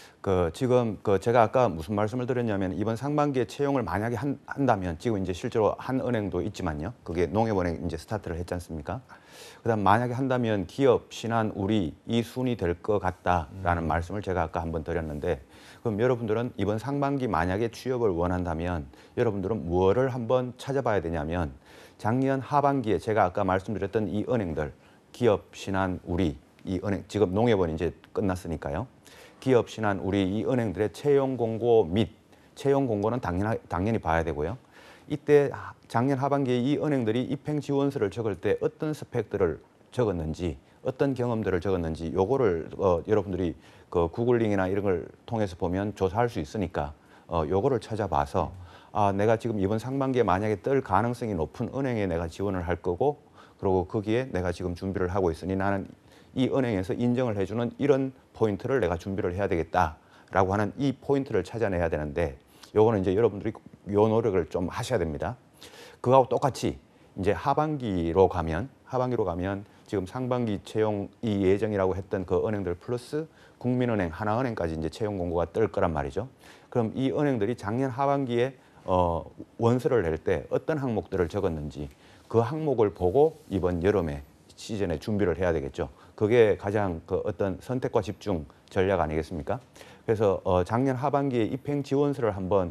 지금 제가 아까 무슨 말씀을 드렸냐면 이번 상반기에 채용을 만약에 한다면 지금 이제 실제로 한 은행도 있지만요. 그게 농협은행 이제 스타트를 했지 않습니까? 그다음 만약에 한다면 기업, 신한, 우리 이 순이 될 것 같다라는 말씀을 제가 아까 한번 드렸는데 그럼 여러분들은 이번 상반기 만약에 취업을 원한다면 여러분들은 무엇을 한번 찾아봐야 되냐면 작년 하반기에 제가 아까 말씀드렸던 이 은행들 기업, 신한, 우리 이 은행 지금 농협은 이제 끝났으니까요. 기업, 신한, 우리 이 은행들의 채용 공고 및 채용 공고는 당연히 봐야 되고요. 이때 작년 하반기에 이 은행들이 입행 지원서를 적을 때 어떤 스펙들을 적었는지 어떤 경험들을 적었는지 요거를 여러분들이 구글링이나 이런 걸 통해서 보면 조사할 수 있으니까 요거를 찾아봐서 내가 지금 이번 상반기에 만약에 뜰 가능성이 높은 은행에 내가 지원을 할 거고 그리고 거기에 내가 지금 준비를 하고 있으니 나는 이 은행에서 인정을 해주는 이런 포인트를 내가 준비를 해야 되겠다라고 하는 이 포인트를 찾아내야 되는데 요거는 이제 여러분들이 요 노력을 좀 하셔야 됩니다. 그거하고 똑같이 이제 하반기로 가면 지금 상반기 채용 이 예정이라고 했던 그 은행들 플러스 국민은행, 하나은행까지 이제 채용 공고가 뜰 거란 말이죠. 그럼 이 은행들이 작년 하반기에 원서를 낼 때 어떤 항목들을 적었는지 그 항목을 보고 이번 여름에 시즌에 준비를 해야 되겠죠. 그게 가장 어떤 선택과 집중 전략 아니겠습니까? 그래서 작년 하반기에 입행 지원서를 한번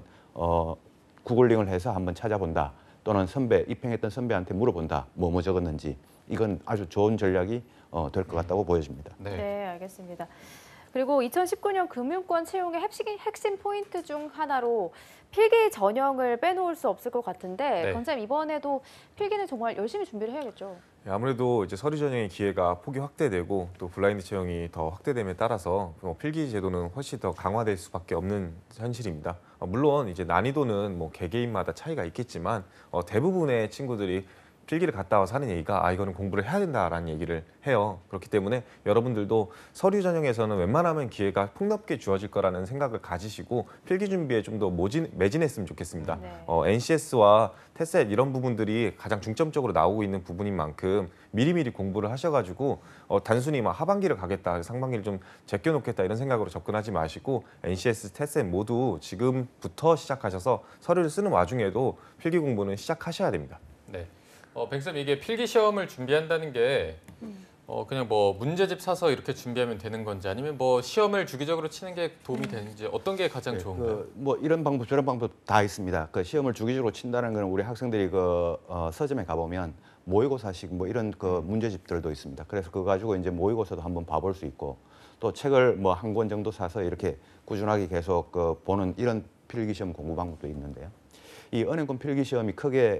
구글링을 해서 한번 찾아본다. 또는 입행했던 선배한테 물어본다. 뭐 적었는지. 이건 아주 좋은 전략이 될 것 같다고 보여집니다. 네, 알겠습니다. 그리고 2019년 금융권 채용의 핵심 포인트 중 하나로 필기 전형을 빼놓을 수 없을 것 같은데 네. 강사님 이번에도 필기는 정말 열심히 준비를 해야겠죠. 아무래도 이제 서류 전형의 기회가 폭이 확대되고 또 블라인드 채용이 더 확대됨에 따라서 필기 제도는 훨씬 더 강화될 수밖에 없는 현실입니다. 물론 이제 난이도는 뭐 개개인마다 차이가 있겠지만 대부분의 친구들이 필기를 갔다 와서 하는 얘기가 이거는 공부를 해야 된다라는 얘기를 해요. 그렇기 때문에 여러분들도 서류 전형에서는 웬만하면 기회가 폭넓게 주어질 거라는 생각을 가지시고 필기 준비에 좀 더 매진했으면 좋겠습니다. 네. NCS와 테셋 이런 부분들이 가장 중점적으로 나오고 있는 부분인 만큼 미리미리 공부를 하셔가지고 단순히 막 하반기를 가겠다, 상반기를 좀 제껴놓겠다 이런 생각으로 접근하지 마시고 NCS, 테셋 모두 지금부터 시작하셔서 서류를 쓰는 와중에도 필기 공부는 시작하셔야 됩니다. 네. 뱅쌤 이게 필기 시험을 준비한다는 게 그냥 뭐 문제집 사서 이렇게 준비하면 되는 건지 아니면 뭐 시험을 주기적으로 치는 게 도움이 되는지 어떤 게 가장 좋은가요? 뭐 이런 방법 저런 방법 다 있습니다. 시험을 주기적으로 친다는 건 우리 학생들이 서점에 가보면 모의고사식 뭐 이런 문제집들도 있습니다. 그래서 그거 가지고 이제 모의고사도 한번 봐볼 수 있고 또 책을 뭐 한 권 정도 사서 이렇게 꾸준하게 계속 보는 이런 필기시험 공부 방법도 있는데요. 이 은행권 필기시험이 크게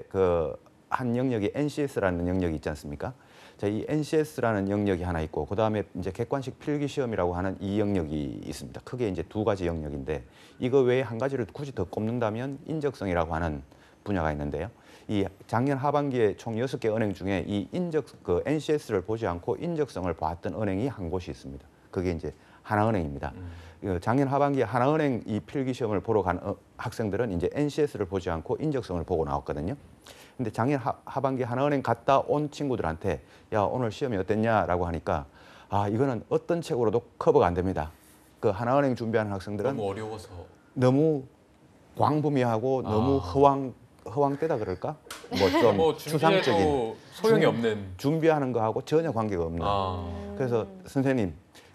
한 영역이 NCS라는 영역이 있지 않습니까? 자, 이 NCS라는 영역이 하나 있고 그다음에 이제 객관식 필기 시험이라고 하는 이 영역이 있습니다. 크게 이제 두 가지 영역인데 이거 외에 한 가지를 굳이 더 꼽는다면 인적성이라고 하는 분야가 있는데요. 이 작년 하반기에 총 6개 은행 중에 이 NCS를 보지 않고 인적성을 봤던 은행이 한 곳이 있습니다. 그게 이제 하나은행입니다. 작년 하반기에 하나은행 이 필기 시험을 보러 간 학생들은 이제 NCS를 보지 않고 인적성을 보고 나왔거든요. 근데 작년 하반기에 하나은행 갔다 온 친구들한테 야 오늘 시험이 어땠냐라고 하니까 이거는 어떤 책으로도 커버가 안 됩니다. 하나은행 준비하는 학생들은 너무 어려워서 너무 광범위하고 너무 허황되다 그럴까? 뭐 좀 추상적인 소용이 없는 준비하는 거하고 전혀 관계가 없는. 그래서 선생님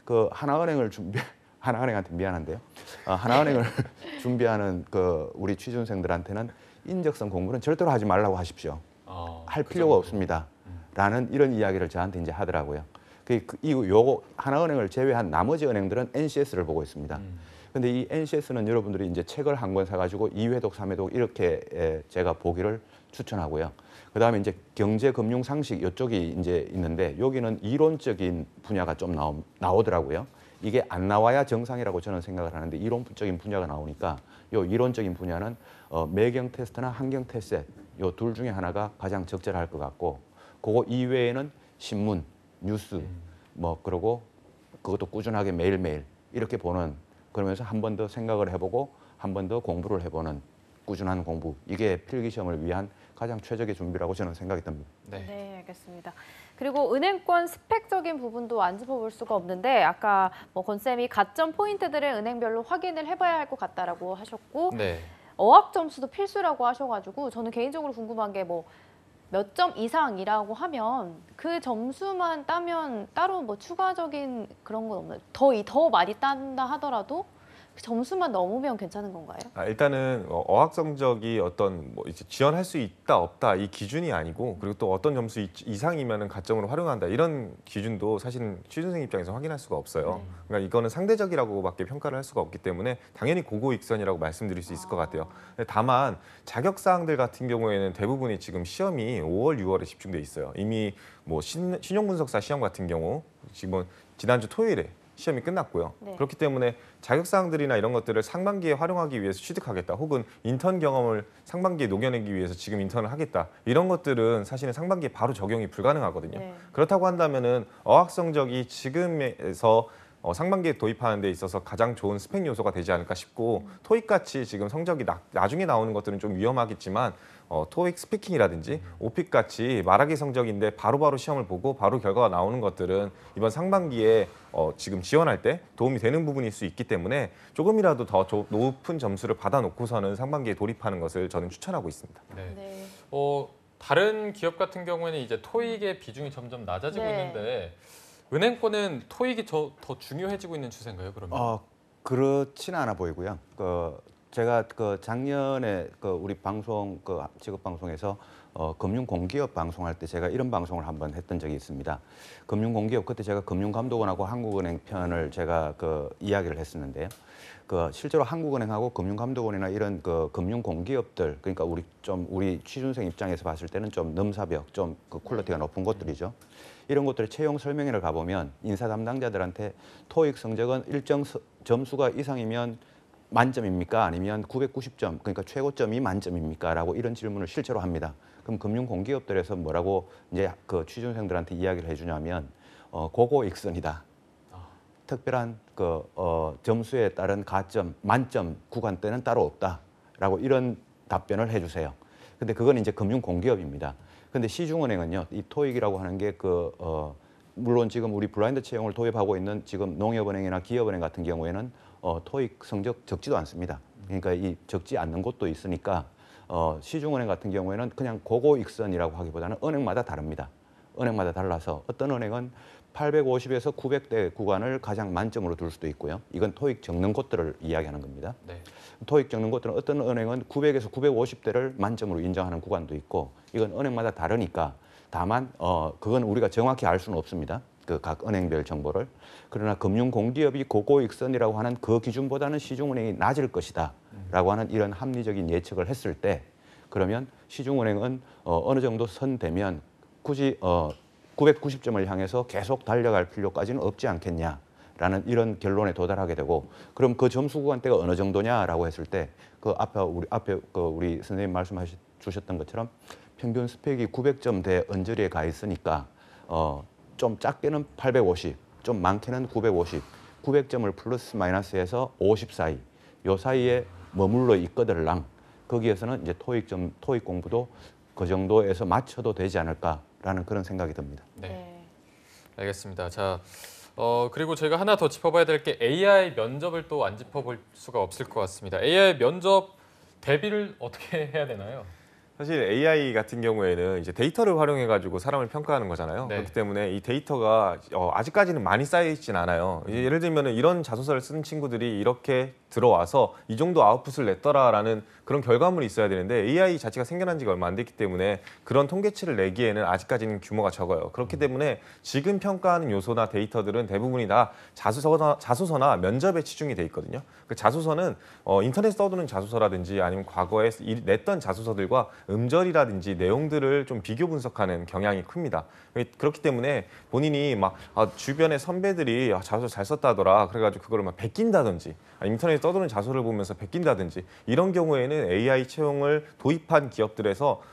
하나은행한테 미안한데요. 하나은행을 준비하는 우리 취준생들한테는 인적성 공부는 절대로 하지 말라고 하십시오. 할 필요가 없습니다. 라는 이런 이야기를 저한테 이제 하더라고요. 요거 하나은행을 제외한 나머지 은행들은 NCS를 보고 있습니다. 근데 이 NCS는 여러분들이 이제 책을 한 권 사가지고 2회독, 3회독 이렇게 제가 보기를 추천하고요. 그다음에 이제 경제, 금융, 상식 이쪽이 이제 있는데 여기는 이론적인 분야가 좀 나오더라고요. 이게 안 나와야 정상이라고 저는 생각을 하는데 이론적인 분야가 나오니까 요 이론적인 분야는 매경 테스트나 한경 테스트 요 둘 중에 하나가 가장 적절할 것 같고 그거 이외에는 신문, 뉴스 그리고 그것도 꾸준하게 매일매일 이렇게 보는 그러면서 한 번 더 생각을 해보고 한 번 더 공부를 해보는 꾸준한 공부 이게 필기시험을 위한 가장 최적의 준비라고 저는 생각이 듭니다. 네. 네, 알겠습니다. 그리고 은행권 스펙적인 부분도 안 짚어볼 수가 없는데 아까 뭐 권쌤이 가점 포인트들을 은행별로 확인을 해봐야 할 것 같다라고 하셨고 네. 어학 점수도 필수라고 하셔가지고 저는 개인적으로 궁금한 게 뭐 몇 점 이상이라고 하면 그 점수만 따면 따로 뭐 추가적인 그런 건 없나요? 더 많이 딴다 하더라도 그 점수만 넘으면 괜찮은 건가요? 일단은 어학 성적이 어떤 뭐 이제 지원할 수 있다 없다 이 기준이 아니고 그리고 또 어떤 점수 이상이면은 가점으로 활용한다 이런 기준도 사실은 취준생 입장에서 확인할 수가 없어요. 그러니까 이거는 상대적이라고밖에 평가를 할 수가 없기 때문에 당연히 고고익선이라고 말씀드릴 수 있을 것 같아요. 다만 자격 사항들 같은 경우에는 대부분이 지금 시험이 5월, 6월에 집중돼 있어요. 이미 뭐 신용분석사 시험 같은 경우 지금 지난주 토요일에 시험이 끝났고요. 네. 그렇기 때문에 자격사항들이나 이런 것들을 상반기에 활용하기 위해서 취득하겠다. 혹은 인턴 경험을 상반기에 녹여내기 위해서 지금 인턴을 하겠다. 이런 것들은 사실은 상반기에 바로 적용이 불가능하거든요. 네. 그렇다고 한다면은 어학 성적이 지금에서 상반기에 도입하는 데 있어서 가장 좋은 스펙 요소가 되지 않을까 싶고 토익같이 지금 성적이 나중에 나오는 것들은 좀 위험하겠지만 토익 스피킹이라든지 오픽같이 말하기 성적인데 바로바로 시험을 보고 바로 결과가 나오는 것들은 이번 상반기에 지금 지원할 때 도움이 되는 부분일 수 있기 때문에 조금이라도 더 높은 점수를 받아놓고서는 상반기에 돌입하는 것을 저는 추천하고 있습니다. 네. 네. 다른 기업 같은 경우에는 이제 토익의 비중이 점점 낮아지고 네. 있는데 은행권은 토익이 더 중요해지고 있는 추세인가요? 그러면? 그렇지는 않아 보이고요. 제가 작년에 우리 방송 직업 방송에서 금융 공기업 방송할 때 제가 이런 방송을 한번 했던 적이 있습니다. 금융 공기업 그때 제가 금융감독원하고 한국은행 편을 제가 이야기를 했었는데요. 실제로 한국은행하고 금융감독원이나 이런 금융 공기업들 그러니까 우리 취준생 입장에서 봤을 때는 좀 넘사벽, 좀 퀄리티가 높은 곳들이죠. 이런 것들의 채용 설명회를 가보면 인사 담당자들한테 토익 성적은 일정 점수가 이상이면 만점입니까? 아니면 990점, 그러니까 최고점이 만점입니까? 라고 이런 질문을 실제로 합니다. 그럼 금융공기업들에서 뭐라고 이제 취준생들한테 이야기를 해주냐면 고고익선이다. 특별한 점수에 따른 가점, 만점 구간대는 따로 없다라고 이런 답변을 해주세요. 근데 그건 이제 금융공기업입니다. 근데 시중은행은요, 이 토익이라고 하는 게 물론 지금 우리 블라인드 채용을 도입하고 있는 지금 농협은행이나 기업은행 같은 경우에는 토익 성적 적지도 않습니다. 그러니까 이 적지 않는 곳도 있으니까 시중은행 같은 경우에는 그냥 고고익선이라고 하기보다는 은행마다 다릅니다. 은행마다 달라서 어떤 은행은 850에서 900대 구간을 가장 만점으로 둘 수도 있고요. 이건 토익 적는 곳들을 이야기하는 겁니다. 네. 토익 적는 곳들은 어떤 은행은 900에서 950대를 만점으로 인정하는 구간도 있고 이건 은행마다 다르니까 다만 그건 우리가 정확히 알 수는 없습니다. 각 은행별 정보를. 그러나 금융공기업이 고고익선이라고 하는 그 기준보다는 시중은행이 낮을 것이다 라고 하는 이런 합리적인 예측을 했을 때 그러면 시중은행은 어느 정도 선 되면 굳이 990점을 향해서 계속 달려갈 필요까지는 없지 않겠냐라는 이런 결론에 도달하게 되고 그럼 그 점수 구간대가 어느 정도냐라고 했을 때 우리 선생님 말씀해 주셨던 것처럼 평균 스펙이 900점대 언저리에 가 있으니까 좀 작게는 850, 좀 많게는 950, 900점을 플러스 마이너스해서 50 사이, 요 사이에 머물러 있거들랑 거기에서는 이제 토익 공부도 그 정도에서 맞춰도 되지 않을까라는 그런 생각이 듭니다. 네. 알겠습니다. 자, 그리고 저희가 하나 더 짚어봐야 될 게 AI 면접을 또 안 짚어볼 수가 없을 것 같습니다. AI 면접 대비를 어떻게 해야 되나요? 사실 AI 같은 경우에는 이제 데이터를 활용해 가지고 사람을 평가하는 거잖아요. 네. 그렇기 때문에 이 데이터가 아직까지는 많이 쌓여 있진 않아요. 예를 들면 이런 자소서를 쓰는 친구들이 이렇게 들어와서 이 정도 아웃풋을 냈더라라는 그런 결과물이 있어야 되는데 AI 자체가 생겨난 지가 얼마 안 됐기 때문에 그런 통계치를 내기에는 아직까지는 규모가 적어요. 그렇기 때문에 지금 평가하는 요소나 데이터들은 대부분이 다 자소서나 면접에 치중이 돼 있거든요. 그 자소서는 인터넷에 떠도는 자소서라든지 아니면 과거에 냈던 자소서들과 음절이라든지 내용들을 좀 비교 분석하는 경향이 큽니다. 그렇기 때문에 본인이 막 주변의 선배들이 자소서 잘 썼다더라 그래가지고 그거를 막 베낀다든지 아니면 인터넷에 떠도는 자소를 보면서 베낀다든지 이런 경우에는 AI 채용을 도입한 기업들에서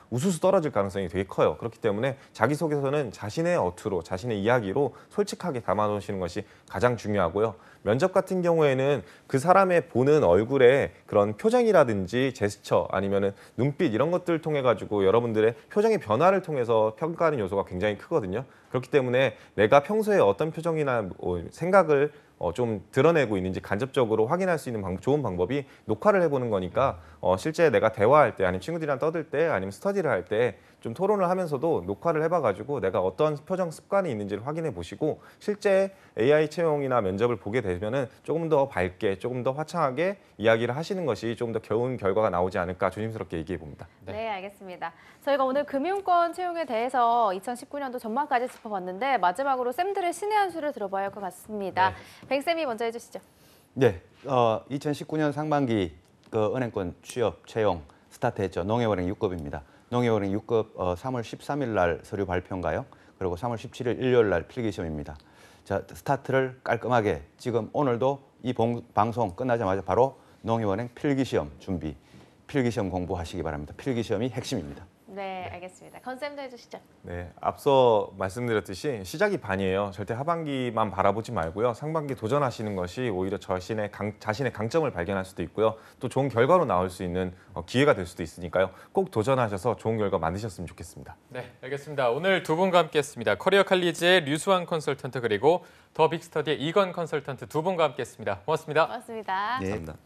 우수수 떨어질 가능성이 되게 커요. 그렇기 때문에 자기소개서는 자신의 어투로, 자신의 이야기로 솔직하게 담아놓으시는 것이 가장 중요하고요. 면접 같은 경우에는 그 사람의 보는 얼굴에 그런 표정이라든지 제스처 아니면은 눈빛 이런 것들을 통해 가지고 여러분들의 표정의 변화를 통해서 평가하는 요소가 굉장히 크거든요. 그렇기 때문에 내가 평소에 어떤 표정이나 생각을 좀 드러내고 있는지 간접적으로 확인할 수 있는 좋은 방법이 녹화를 해보는 거니까 실제 내가 대화할 때 아니면 친구들이랑 떠들 때 아니면 스터디를 할 때 좀 토론을 하면서도 녹화를 해봐가지고 내가 어떤 표정 습관이 있는지를 확인해 보시고 실제 AI 채용이나 면접을 보게 되면은 조금 더 밝게 조금 더 화창하게 이야기를 하시는 것이 조금 더 좋은 결과가 나오지 않을까 조심스럽게 얘기해 봅니다. 네, 알겠습니다. 저희가 오늘 금융권 채용에 대해서 2019년도 전망까지 짚어봤는데 마지막으로 쌤들의 신의 한 수를 들어봐야 할 것 같습니다. 뱅쌤이 먼저 해주시죠. 네, 2019년 상반기 그 은행권 취업 채용 스타트했죠. 농협은행 6급입니다. 농협은행 6급 3월 13일 날 서류 발표인가요? 그리고 3월 17일 일요일 날 필기시험입니다. 자, 스타트를 깔끔하게 지금 오늘도 이 방송 끝나자마자 바로 농협은행 필기시험 준비, 필기시험 공부하시기 바랍니다. 필기시험이 핵심입니다. 네, 알겠습니다. 건쌤도 해주시죠. 네, 앞서 말씀드렸듯이 시작이 반이에요. 절대 하반기만 바라보지 말고요. 상반기 도전하시는 것이 오히려 자신의 강점을 발견할 수도 있고요. 또 좋은 결과로 나올 수 있는 기회가 될 수도 있으니까요. 꼭 도전하셔서 좋은 결과 만드셨으면 좋겠습니다. 네, 알겠습니다. 오늘 두 분과 함께했습니다. 커리어 칼리지의 류수환 컨설턴트 그리고 더 빅스터디의 이건 컨설턴트 두 분과 함께했습니다. 고맙습니다. 고맙습니다. 네. 감사합니다.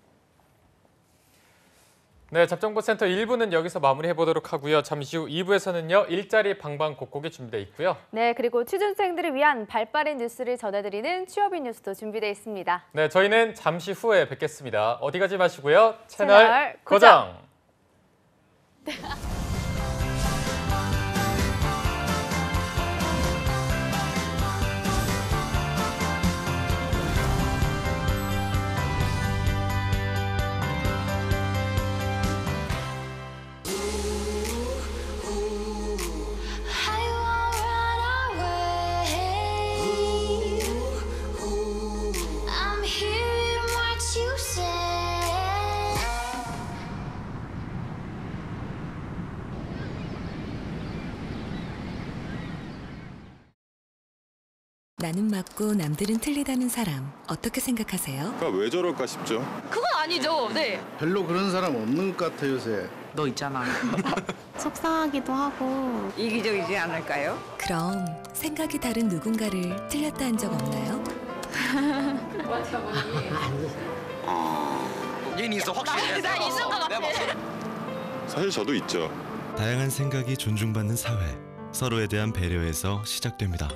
네, 잡정보센터 1부는 여기서 마무리해보도록 하고요. 잠시 후 2부에서는요. 일자리 방방곡곡이 준비되어 있고요. 네, 그리고 취준생들을 위한 발빠른 뉴스를 전해드리는 취업인 뉴스도 준비되어 있습니다. 네, 저희는 잠시 후에 뵙겠습니다. 어디 가지 마시고요. 채널 채널 고정! 고정! I'm hearing what you say. 나는 맞고 남들은 틀리다는 사람 어떻게 생각하세요? 왜 저럴까 싶죠. 그건 아니죠. 네. 별로 그런 사람 없는 것 같아 요새. 너 있잖아. 속상하기도 하고 이기적이지 않을까요? 그럼 생각이 다른 누군가를 틀렸다 한 적 없나요? 얘는 있어 확실해. 나 있는 것 같아. 사실 저도 있죠. 다양한 생각이 존중받는 사회, 서로에 대한 배려에서 시작됩니다.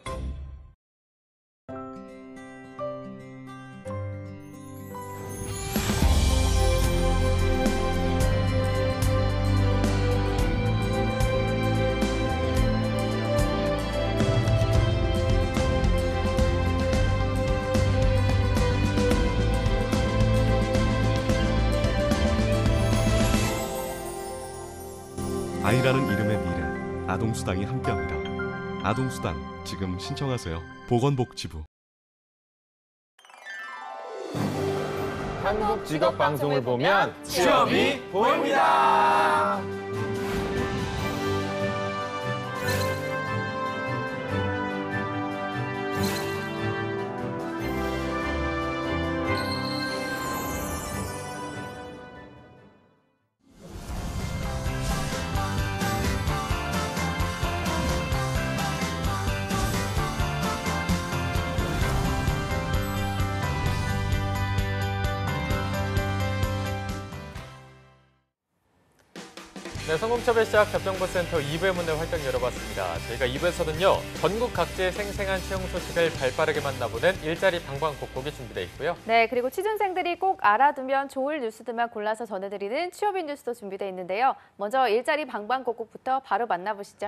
아이라는 이름의 미래, 아동수당이 함께합니다. 아동수당 지금 신청하세요. 보건복지부. 한국 직업 방송을 보면 취업이 보입니다. 네, 성공취업의 시작 잡정보센터 2부의 문을 활짝 열어봤습니다. 저희가 2부에서는요. 전국 각지의 생생한 채용 소식을 발빠르게 만나보는 일자리 방방곡곡이 준비되어 있고요. 네, 그리고 취준생들이 꼭 알아두면 좋을 뉴스들만 골라서 전해드리는 취업인 뉴스도 준비되어 있는데요. 먼저 일자리 방방곡곡부터 바로 만나보시죠.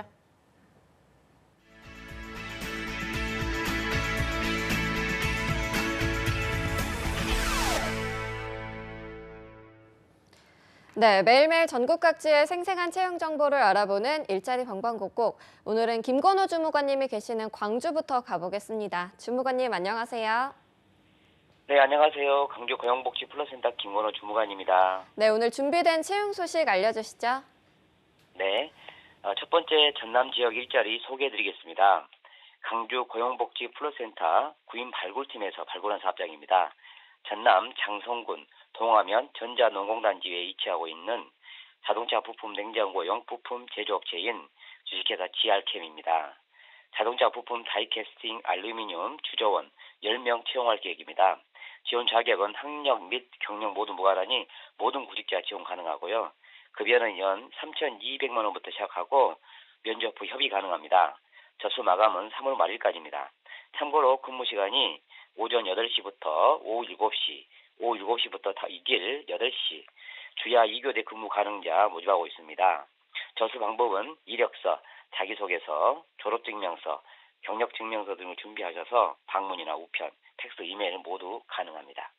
네, 매일매일 전국 각지의 생생한 채용 정보를 알아보는 일자리 방방곡곡. 오늘은 김건우 주무관님이 계시는 광주부터 가보겠습니다. 주무관님 안녕하세요. 네, 안녕하세요. 광주 고용복지 플러센터 김건우 주무관입니다. 네, 오늘 준비된 채용 소식 알려주시죠. 네, 첫 번째 전남 지역 일자리 소개해드리겠습니다. 강주 고용복지 플러스센터 구인 발굴팀에서 발굴한 사업장입니다. 전남 장성군 동화면 전자농공단지에 위치하고 있는 자동차 부품 냉장고용 부품 제조업체인 주식회사 GR캠입니다. 자동차 부품 다이캐스팅 알루미늄 주조원 10명 채용할 계획입니다. 지원 자격은 학력 및 경력 모두 무관하니 모든 구직자 지원 가능하고요. 급여는 연 3,200만 원부터 시작하고 면접 후 협의 가능합니다. 접수 마감은 3월 말일까지입니다. 참고로 근무 시간이 오전 8시부터 오후 7시, 오후 7시부터 2길 8시, 주야 2교대 근무 가능자 모집하고 있습니다. 접수 방법은 이력서, 자기소개서, 졸업증명서, 경력증명서 등을 준비하셔서 방문이나 우편, 팩스, 이메일 모두 가능합니다.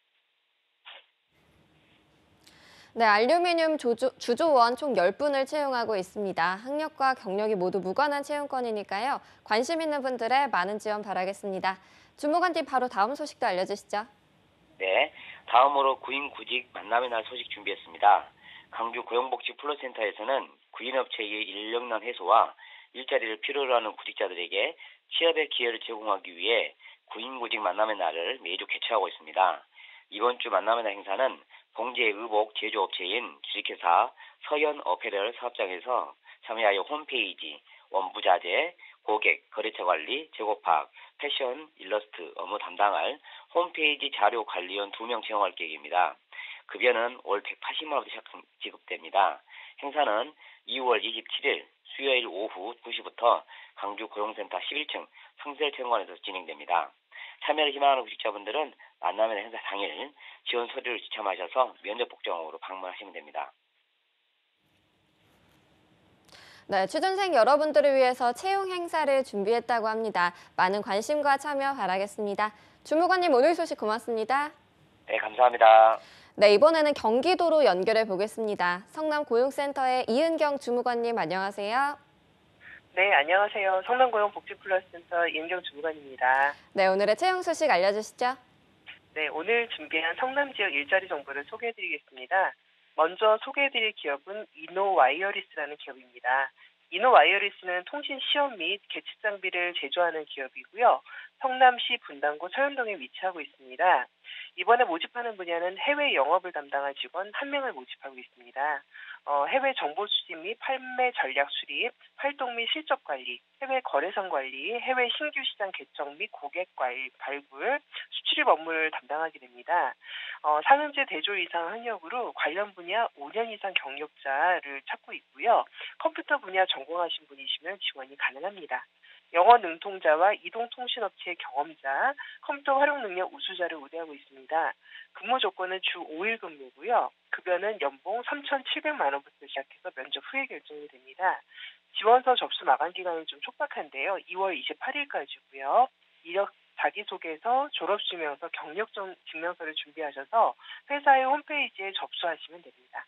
네, 알루미늄 주조원 총 10분을 채용하고 있습니다. 학력과 경력이 모두 무관한 채용권이니까요. 관심 있는 분들의 많은 지원 바라겠습니다. 주무관님 바로 다음 소식도 알려주시죠. 네, 다음으로 구인 구직 만남의 날 소식 준비했습니다. 강주 고용복지 플러스센터에서는 구인업체의 인력난 해소와 일자리를 필요로 하는 구직자들에게 취업의 기회를 제공하기 위해 구인구직 만남의 날을 매주 개최하고 있습니다. 이번 주 만남의 날 행사는 봉제 의복 제조업체인 주식회사 서현 어페럴 사업장에서 참여하여 홈페이지, 원부자재, 고객, 거래처 관리, 재고파악, 패션, 일러스트 업무 담당할 홈페이지 자료 관리원 2명 채용할 계획입니다. 급여는 월 180만 원부터 지급됩니다. 행사는 2월 27일 수요일 오후 2시부터 강주 고용센터 11층 성셀체험관에서 진행됩니다. 참여를 희망하는 구직자분들은 만남의 행사 당일 지원 서류를 지참하셔서 면접 복장으로 방문하시면 됩니다. 네, 취준생 여러분들을 위해서 채용 행사를 준비했다고 합니다. 많은 관심과 참여 바라겠습니다. 주무관님 오늘 소식 고맙습니다. 네, 감사합니다. 네, 이번에는 경기도로 연결해 보겠습니다. 성남고용센터의 이은경 주무관님 안녕하세요. 네, 안녕하세요. 성남고용복지플러스센터 이은경 주무관입니다. 네, 오늘의 채용 소식 알려주시죠. 네, 오늘 준비한 성남 지역 일자리 정보를 소개해드리겠습니다. 먼저 소개해드릴 기업은 이노와이어리스라는 기업입니다. 이노와이어리스는 통신 시험 및 계측 장비를 제조하는 기업이고요. 성남시 분당구 서현동에 위치하고 있습니다. 이번에 모집하는 분야는 해외 영업을 담당할 직원 1명을 모집하고 있습니다. 해외 정보 수집 및 판매 전략 수립, 활동 및 실적 관리, 해외 거래선 관리, 해외 신규 시장 개척 및 고객 발굴, 수출입 업무를 담당하게 됩니다. 4년제 대졸 이상 학력으로 관련 분야 5년 이상 경력자를 찾고 있고요. 컴퓨터 분야 전공하신 분이시면 지원이 가능합니다. 영어 능통자와 이동통신업체 경험자, 컴퓨터 활용 능력 우수자를 우대하고 있습니다. 근무 조건은 주 5일 근무고요. 급여는 연봉 3,700만 원부터 시작해서 면접 후에 결정이 됩니다. 지원서 접수 마감 기간은 좀 촉박한데요. 2월 28일까지고요. 이력 자기소개서, 졸업증명서, 경력증명서를 준비하셔서 회사의 홈페이지에 접수하시면 됩니다.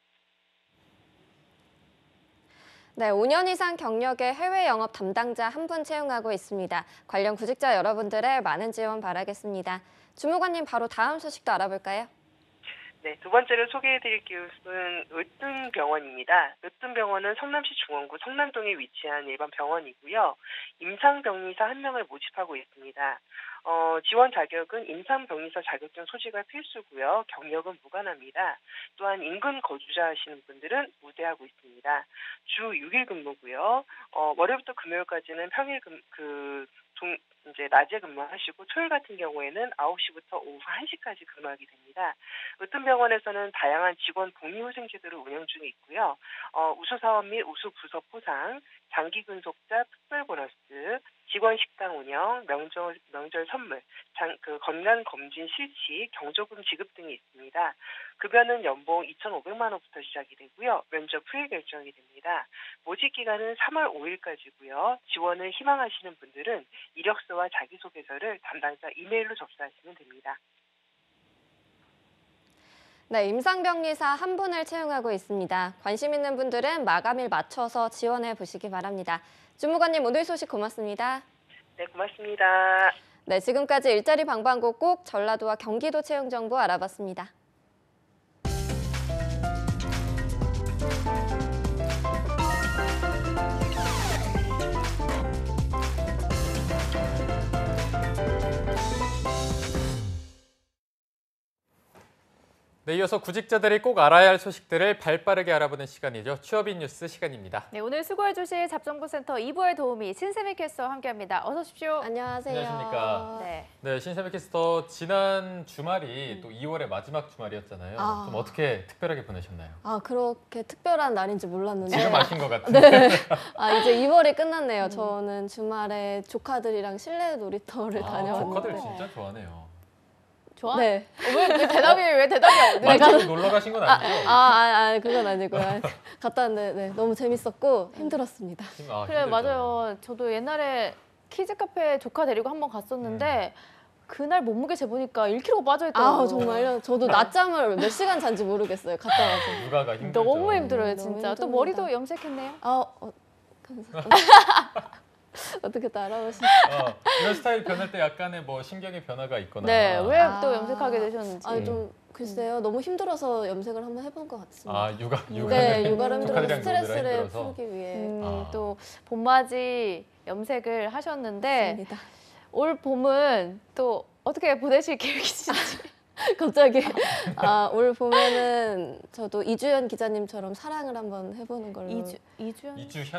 네, 5년 이상 경력의 해외 영업 담당자 1분 채용하고 있습니다. 관련 구직자 여러분들의 많은 지원 바라겠습니다. 주무관님 바로 다음 소식도 알아볼까요? 네, 두 번째로 소개해드릴 기업은 으뜸병원입니다. 으뜸병원은 성남시 중원구 성남동에 위치한 일반 병원이고요. 임상병리사 1명을 모집하고 있습니다. 지원 자격은 임상병리사 자격증 소지가 필수고요. 경력은 무관합니다. 또한 인근 거주자이시는 분들은 우대하고 있습니다. 주 6일 근무고요. 월요일부터 금요일까지는 평일 이제 낮에 근무하시고 토요일 같은 경우에는 9시부터 오후 1시까지 근무하게 됩니다. 으뜸병원에서는 다양한 직원 복리후생제도를 운영 중에 있고요. 우수사업 및 우수부서 포상, 장기 근속자 특별 보너스, 직원 식당 운영, 명절 선물, 건강검진 실시, 경조금 지급 등이 있습니다. 급여는 연봉 2,500만 원부터 시작이 되고요. 면접 후에 결정이 됩니다. 모집 기간은 3월 5일까지고요. 지원을 희망하시는 분들은 이력서와 자기소개서를 담당자 이메일로 접수하시면 됩니다. 네, 임상병리사 1분을 채용하고 있습니다. 관심 있는 분들은 마감일 맞춰서 지원해 보시기 바랍니다. 주무관님 오늘 소식 고맙습니다. 네, 고맙습니다. 네, 지금까지 일자리 방방곡곡 전라도와 경기도 채용 정보 알아봤습니다. 네, 이어서 구직자들이 꼭 알아야 할 소식들을 발빠르게 알아보는 시간이죠. 취업인 뉴스 시간입니다. 네, 오늘 수고해 주실 잡정보센터 2부의 도우미 신세미 캐스터와 함께합니다. 어서 오십시오. 안녕하세요. 안녕하십니까. 네, 신세미 캐스터 지난 주말이 또 2월의 마지막 주말이었잖아요. 좀 어떻게 특별하게 보내셨나요? 그렇게 특별한 날인지 몰랐는데. 지금 아신 것 같은데. 네. 이제 2월이 끝났네요. 저는 주말에 조카들이랑 실내 놀이터를 다녀왔는데. 조카들 진짜 좋아하네요. 좋아? 네. 왜 대답이 안 돼? 만지고 놀러 가신 건 아니죠? 그건 아니고요. 갔다 왔는데 너무 재밌었고 힘들었습니다. 그래, 맞아요. 저도 옛날에 키즈 카페 조카 데리고 한번 갔었는데 그날 몸무게 재보니까 1kg 빠져있더라고요. 정말요? 저도 낮잠을 몇 시간 잔지 모르겠어요. 갔다 와서. 육아가 힘들죠. 너무 힘들어요, 진짜. 또 머리도 염색했네요. 어떻게 또 알아보시죠? 이런 스타일 변할 때 약간의 뭐 신경의 변화가 있거나. 네, 왜 또 염색하게 되셨는지. 좀 글쎄요, 너무 힘들어서 염색을 한번 해본 것 같습니다. 육아를 힘들어서 스트레스를 풀기 위해. 또 봄맞이 염색을 하셨는데 맞습니다. 올 봄은 또 어떻게 보내실 계획이신지. 갑자기 올 봄에는 저도 이주연 기자님처럼 사랑을 한번 해보는 걸로. 이주현?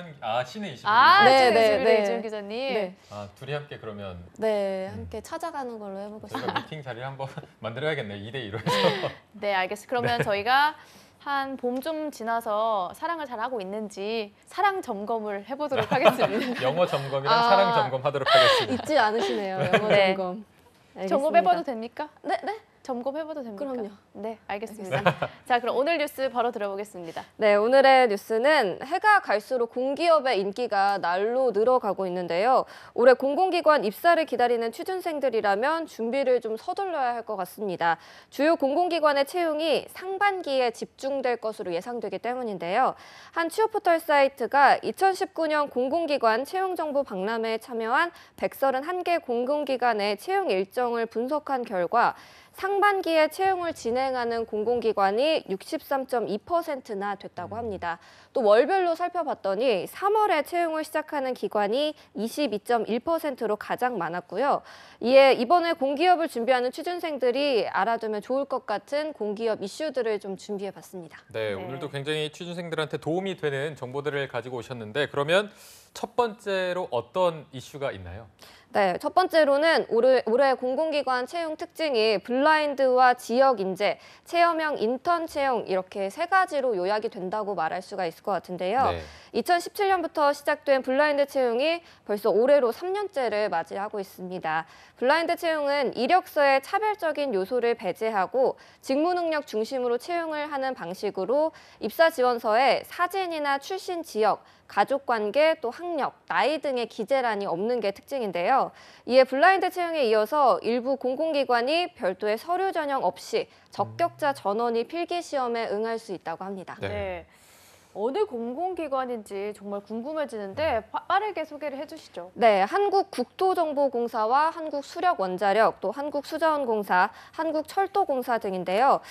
신의 21. 네, 이주연 기자님. 네. 둘이 함께 그러면. 네, 함께 찾아가는 걸로 해보겠습니다. 저희가 미팅 자리를 한번 만들어야겠네요. 2대2로 해서. 네, 알겠습니다. 그러면 저희가 한 봄 좀 지나서 사랑을 잘 하고 있는지 사랑 점검을 해보도록 하겠습니다. 영어 점검이랑 사랑 점검 하도록 하겠습니다. 잊지 않으시네요, 영어 점검. 점검해봐도 됩니까? 네. 점검해봐도 됩니까? 그럼요. 네, 알겠습니다. 자, 그럼 오늘 뉴스 바로 들어보겠습니다. 네, 오늘의 뉴스는 해가 갈수록 공기업의 인기가 날로 늘어가고 있는데요. 올해 공공기관 입사를 기다리는 취준생들이라면 준비를 좀 서둘러야 할 것 같습니다. 주요 공공기관의 채용이 상반기에 집중될 것으로 예상되기 때문인데요. 한 취업 포털 사이트가 2019년 공공기관 채용정보 박람회에 참여한 131개 공공기관의 채용 일정을 분석한 결과 상반기에 채용을 진행하는 공공기관이 63.2%나 됐다고 합니다. 또 월별로 살펴봤더니 3월에 채용을 시작하는 기관이 22.1%로 가장 많았고요. 이에 이번에 공기업을 준비하는 취준생들이 알아두면 좋을 것 같은 공기업 이슈들을 좀 준비해봤습니다. 네, 오늘도 굉장히 취준생들한테 도움이 되는 정보들을 가지고 오셨는데 그러면 첫 번째로 어떤 이슈가 있나요? 네, 첫 번째로는 올해 공공기관 채용 특징이 블라인드와 지역 인재, 체험형 인턴 채용 이렇게 세 가지로 요약이 된다고 말할 수가 있을 것 같은데요. 2017년부터 시작된 블라인드 채용이 벌써 올해로 3년째를 맞이하고 있습니다. 블라인드 채용은 이력서의 차별적인 요소를 배제하고 직무 능력 중심으로 채용을 하는 방식으로 입사 지원서에 사진이나 출신 지역, 가족관계, 또 학력, 나이 등의 기재란이 없는 게 특징인데요. 이에 블라인드 채용에 이어서 일부 공공기관이 별도의 서류 전형 없이 적격자 전원이 필기시험에 응할 수 있다고 합니다. 네. 어느 공공기관인지 정말 궁금해지는데 빠르게 소개를 해주시죠. 네, 한국국토정보공사와 한국수력원자력, 또 한국수자원공사, 한국철도공사 등인데요.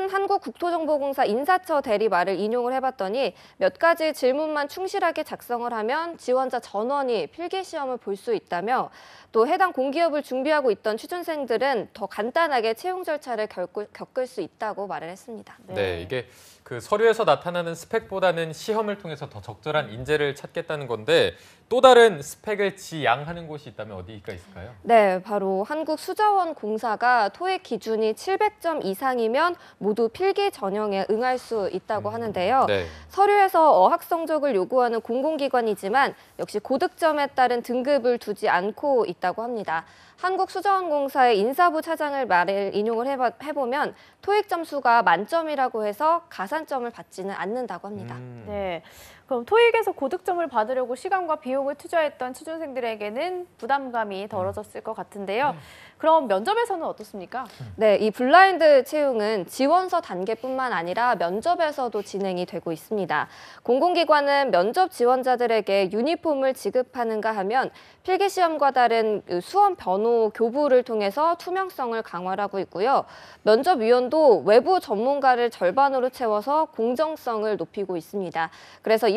한국국토정보공사 인사처 대리 말을 인용을 해봤더니 몇 가지 질문만 충실하게 작성을 하면 지원자 전원이 필기시험을 볼 수 있다며 또 해당 공기업을 준비하고 있던 취준생들은 더 간단하게 채용 절차를 겪을 수 있다고 말을 했습니다. 네, 이게 그 서류에서 나타나는 스펙보다는 시험을 통해서 더 적절한 인재를 찾겠다는 건데 또 다른 스펙을 지양하는 곳이 있다면 어디가 있을까요? 네, 바로 한국수자원공사가 토익 기준이 700점 이상이면 모두 필기 전형에 응할 수 있다고 하는데요. 서류에서 어학 성적을 요구하는 공공기관이지만 역시 고득점에 따른 등급을 두지 않고 있다고 합니다. 한국수자원공사의 인사부 차장을 말을 인용을 해보면 토익 점수가 만점이라고 해서 가산점을 받지는 않는다고 합니다. 네, 그럼 토익에서 고득점을 받으려고 시간과 비용을 투자했던 취준생들에게는 부담감이 덜어졌을 것 같은데요. 그럼 면접에서는 어떻습니까? 네, 이 블라인드 채용은 지원서 단계뿐만 아니라 면접에서도 진행이 되고 있습니다. 공공기관은 면접 지원자들에게 유니폼을 지급하는가 하면 필기시험과 다른 수험 변호 교부를 통해서 투명성을 강화하고 있고요. 면접위원도 외부 전문가를 절반으로 채워서 공정성을 높이고 있습니다. 그래서 이런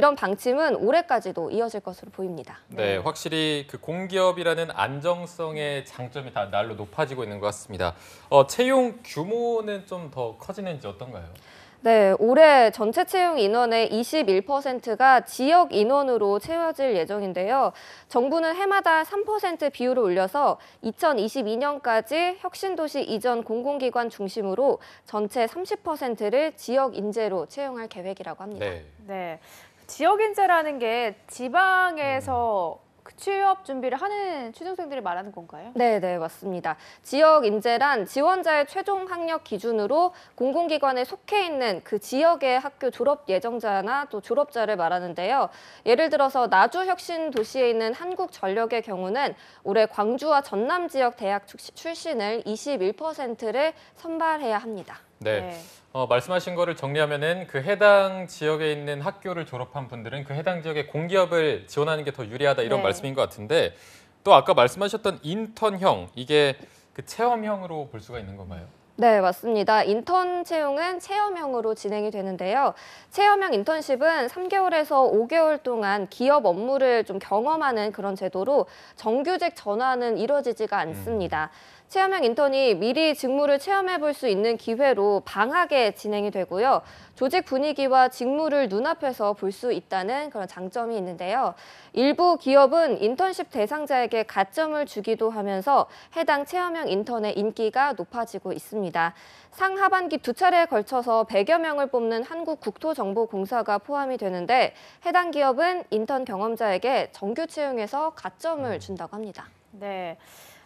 이런 방침은 올해까지도 이어질 것으로 보입니다. 네, 확실히 그 공기업이라는 안정성의 장점이 다 날로 높아지고 있는 것 같습니다. 채용 규모는 좀 더 커지는지 어떤가요? 네, 올해 전체 채용 인원의 21%가 지역 인원으로 채워질 예정인데요. 정부는 해마다 3% 비율을 올려서 2022년까지 혁신도시 이전 공공기관 중심으로 전체 30%를 지역 인재로 채용할 계획이라고 합니다. 네, 지역 인재라는 게 지방에서 취업 준비를 하는 취준생들을 말하는 건가요? 네, 맞습니다. 지역 인재란 지원자의 최종 학력 기준으로 공공기관에 속해 있는 그 지역의 학교 졸업 예정자나 또 졸업자를 말하는데요. 예를 들어서 나주 혁신 도시에 있는 한국전력의 경우는 올해 광주와 전남 지역 대학 출신을 21%를 선발해야 합니다. 네. 말씀하신 거를 정리하면은 그 해당 지역에 있는 학교를 졸업한 분들은 그 해당 지역의 공기업을 지원하는 게 더 유리하다 이런 말씀인 것 같은데 또 아까 말씀하셨던 인턴형 이게 그 체험형으로 볼 수가 있는 건가요? 네, 맞습니다. 인턴 채용은 체험형으로 진행이 되는데요. 체험형 인턴십은 3개월에서 5개월 동안 기업 업무를 좀 경험하는 그런 제도로 정규직 전환은 이뤄지지가 않습니다. 체험형 인턴이 미리 직무를 체험해 볼 수 있는 기회로 방학에 진행이 되고요. 조직 분위기와 직무를 눈앞에서 볼 수 있다는 그런 장점이 있는데요. 일부 기업은 인턴십 대상자에게 가점을 주기도 하면서 해당 체험형 인턴의 인기가 높아지고 있습니다. 상하반기 2차례에 걸쳐서 100여 명을 뽑는 한국국토정보공사가 포함이 되는데 해당 기업은 인턴 경험자에게 정규 채용에서 가점을 준다고 합니다. 네.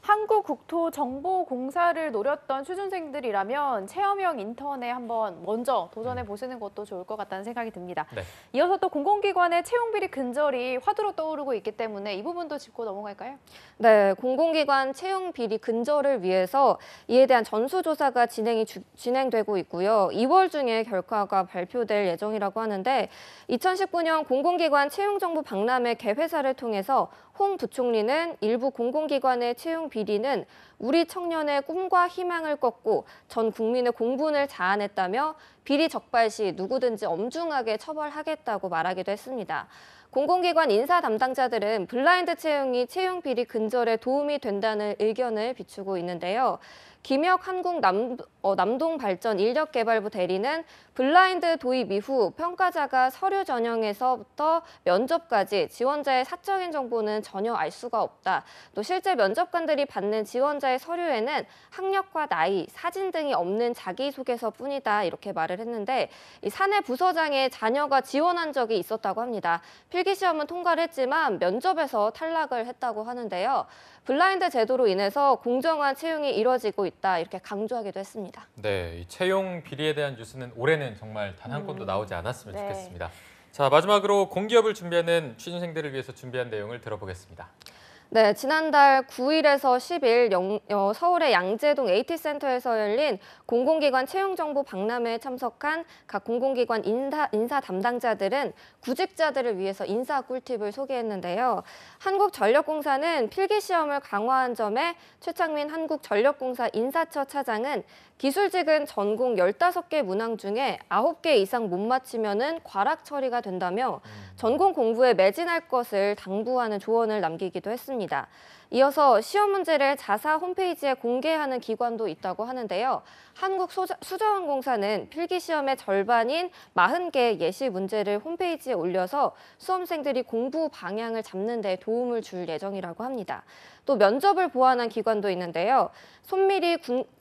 한국국토정보공사를 노렸던 취준생들이라면 체험형 인턴에 한번 먼저 도전해 보시는 것도 좋을 것 같다는 생각이 듭니다. 네. 이어서 또 공공기관의 채용비리 근절이 화두로 떠오르고 있기 때문에 이 부분도 짚고 넘어갈까요? 네, 공공기관 채용비리 근절을 위해서 이에 대한 전수조사가 진행되고 있고요. 2월 중에 결과가 발표될 예정이라고 하는데 2019년 공공기관 채용정보 박람회 개회사를 통해서 홍 부총리는 일부 공공기관의 채용 비리는 우리 청년의 꿈과 희망을 꺾고 전 국민의 공분을 자아냈다며 비리 적발 시 누구든지 엄중하게 처벌하겠다고 말하기도 했습니다. 공공기관 인사 담당자들은 블라인드 채용이 채용 비리 근절에 도움이 된다는 의견을 비추고 있는데요. 김혁 한국 남동발전 인력개발부 대리는 블라인드 도입 이후 평가자가 서류 전형에서부터 면접까지 지원자의 사적인 정보는 전혀 알 수가 없다. 또 실제 면접관들이 받는 지원자의 서류에는 학력과 나이, 사진 등이 없는 자기소개서뿐이다 이렇게 말을 했는데 이 사내 부서장의 자녀가 지원한 적이 있었다고 합니다. 필기시험은 통과를 했지만 면접에서 탈락을 했다고 하는데요. 블라인드 제도로 인해서 공정한 채용이 이뤄지고 있다 이렇게 강조하기도 했습니다. 네, 이 채용 비리에 대한 뉴스는 올해는 정말 단 한 건도 나오지 않았으면 좋겠습니다. 자, 마지막으로 공기업을 준비하는 취준생들을 위해서 준비한 내용을 들어보겠습니다. 네, 지난달 9일에서 10일 서울의 양재동 AT센터에서 열린 공공기관 채용정보 박람회에 참석한 각 공공기관 인사 담당자들은 구직자들을 위해서 인사 꿀팁을 소개했는데요. 한국전력공사는 필기시험을 강화한 점에 최창민 한국전력공사 인사처 차장은 기술직은 전공 15개 문항 중에 9개 이상 못 맞히면은 과락 처리가 된다며 전공 공부에 매진할 것을 당부하는 조언을 남기기도 했습니다. 이어서 시험 문제를 자사 홈페이지에 공개하는 기관도 있다고 하는데요. 한국수자원공사는 필기시험의 절반인 40개 예시 문제를 홈페이지에 올려서 수험생들이 공부 방향을 잡는 데 도움을 줄 예정이라고 합니다. 또 면접을 보완한 기관도 있는데요. 손미리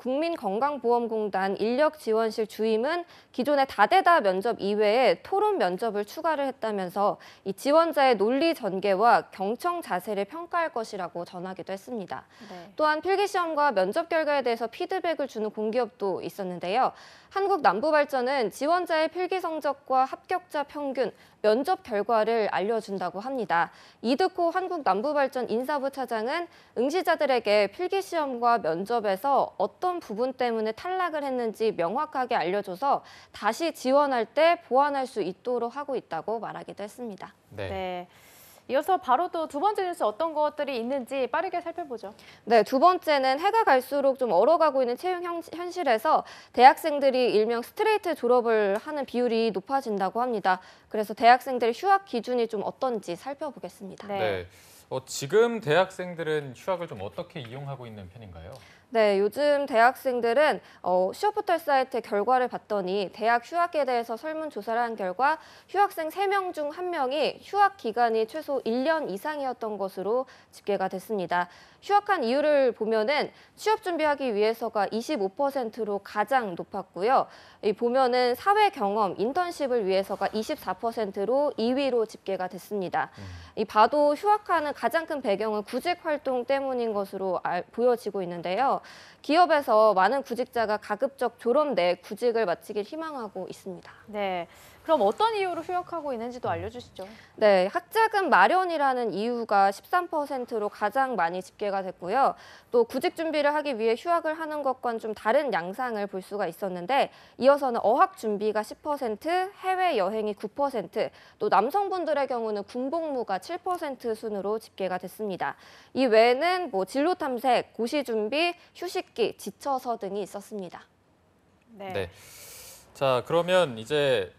국민건강보험공단 인력지원실 주임은 기존의 다대다 면접 이외에 토론 면접을 추가를 했다면서 이 지원자의 논리 전개와 경청 자세를 평가할 것이라고 전하기도 했습니다. 네. 또한 필기시험과 면접 결과에 대해서 피드백을 주는 공기업도 있었는데요. 한국남부발전은 지원자의 필기 성적과 합격자 평균, 면접 결과를 알려준다고 합니다. 이득호 한국남부발전 인사부 차장은 응시자들에게 필기시험과 면접에서 어떤 부분 때문에 탈락을 했는지 명확하게 알려줘서 다시 지원할 때 보완할 수 있도록 하고 있다고 말하기도 했습니다. 네. 이어서 바로 또 두 번째 뉴스 어떤 것들이 있는지 빠르게 살펴보죠. 네, 두 번째는 해가 갈수록 좀 얼어가고 있는 채용 현실에서 대학생들이 일명 스트레이트 졸업을 하는 비율이 높아진다고 합니다. 그래서 대학생들의 휴학 기준이 좀 어떤지 살펴보겠습니다. 네. 지금 대학생들은 휴학을 좀 어떻게 이용하고 있는 편인가요? 네, 요즘 대학생들은 취업포털 사이트 결과를 봤더니 대학 휴학에 대해서 설문조사를 한 결과 휴학생 3명 중 1명이 휴학 기간이 최소 1년 이상이었던 것으로 집계가 됐습니다. 휴학한 이유를 보면은 취업 준비하기 위해서가 25%로 가장 높았고요. 보면은 사회 경험, 인턴십을 위해서가 24%로 2위로 집계가 됐습니다. 봐도 휴학하는 가장 큰 배경은 구직 활동 때문인 것으로 보여지고 있는데요. 기업에서 많은 구직자가 가급적 졸업 내 구직을 마치길 희망하고 있습니다. 네. 그럼 어떤 이유로 휴학하고 있는지도 알려주시죠. 네, 학자금 마련이라는 이유가 13%로 가장 많이 집계가 됐고요. 또 구직 준비를 하기 위해 휴학을 하는 것과는 좀 다른 양상을 볼 수가 있었는데 이어서는 어학 준비가 10%, 해외여행이 9%, 또 남성분들의 경우는 군복무가 7% 순으로 집계가 됐습니다. 이 외에는 진로 탐색, 고시 준비, 휴식기, 지처서 등이 있었습니다. 네. 자, 그러면 이제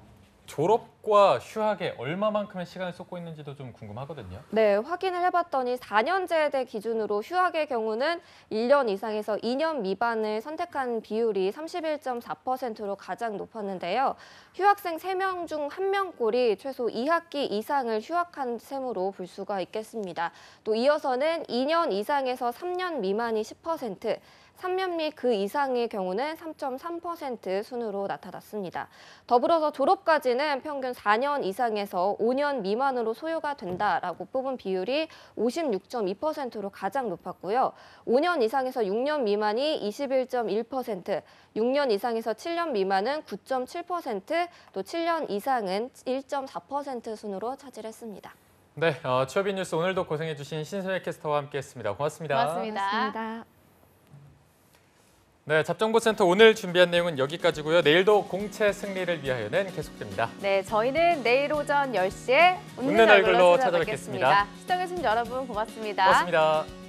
졸업과 휴학에 얼마만큼의 시간을 쏟고 있는지도 좀 궁금하거든요. 네, 확인을 해봤더니 4년제대 기준으로 휴학의 경우는 1년 이상에서 2년 미만을 선택한 비율이 31.4%로 가장 높았는데요. 휴학생 3명 중 1명꼴이 최소 2학기 이상을 휴학한 셈으로 볼 수가 있겠습니다. 또 이어서는 2년 이상에서 3년 미만이 10%, 3년 및 그 이상의 경우는 3.3% 순으로 나타났습니다. 더불어서 졸업까지는 평균 4년 이상에서 5년 미만으로 소요가 된다라고 뽑은 비율이 56.2%로 가장 높았고요. 5년 이상에서 6년 미만이 21.1%, 6년 이상에서 7년 미만은 9.7%, 또 7년 이상은 1.4% 순으로 차지했습니다. 네, 취업인 뉴스 오늘도 고생해주신 신선혜 캐스터와 함께했습니다. 고맙습니다. 고맙습니다. 네, 잡정보센터 오늘 준비한 내용은 여기까지고요. 내일도 공채 승리를 위하여는 계속됩니다. 네, 저희는 내일 오전 10시에 웃는 얼굴로 찾아뵙겠습니다. 시청해주신 여러분 고맙습니다. 고맙습니다.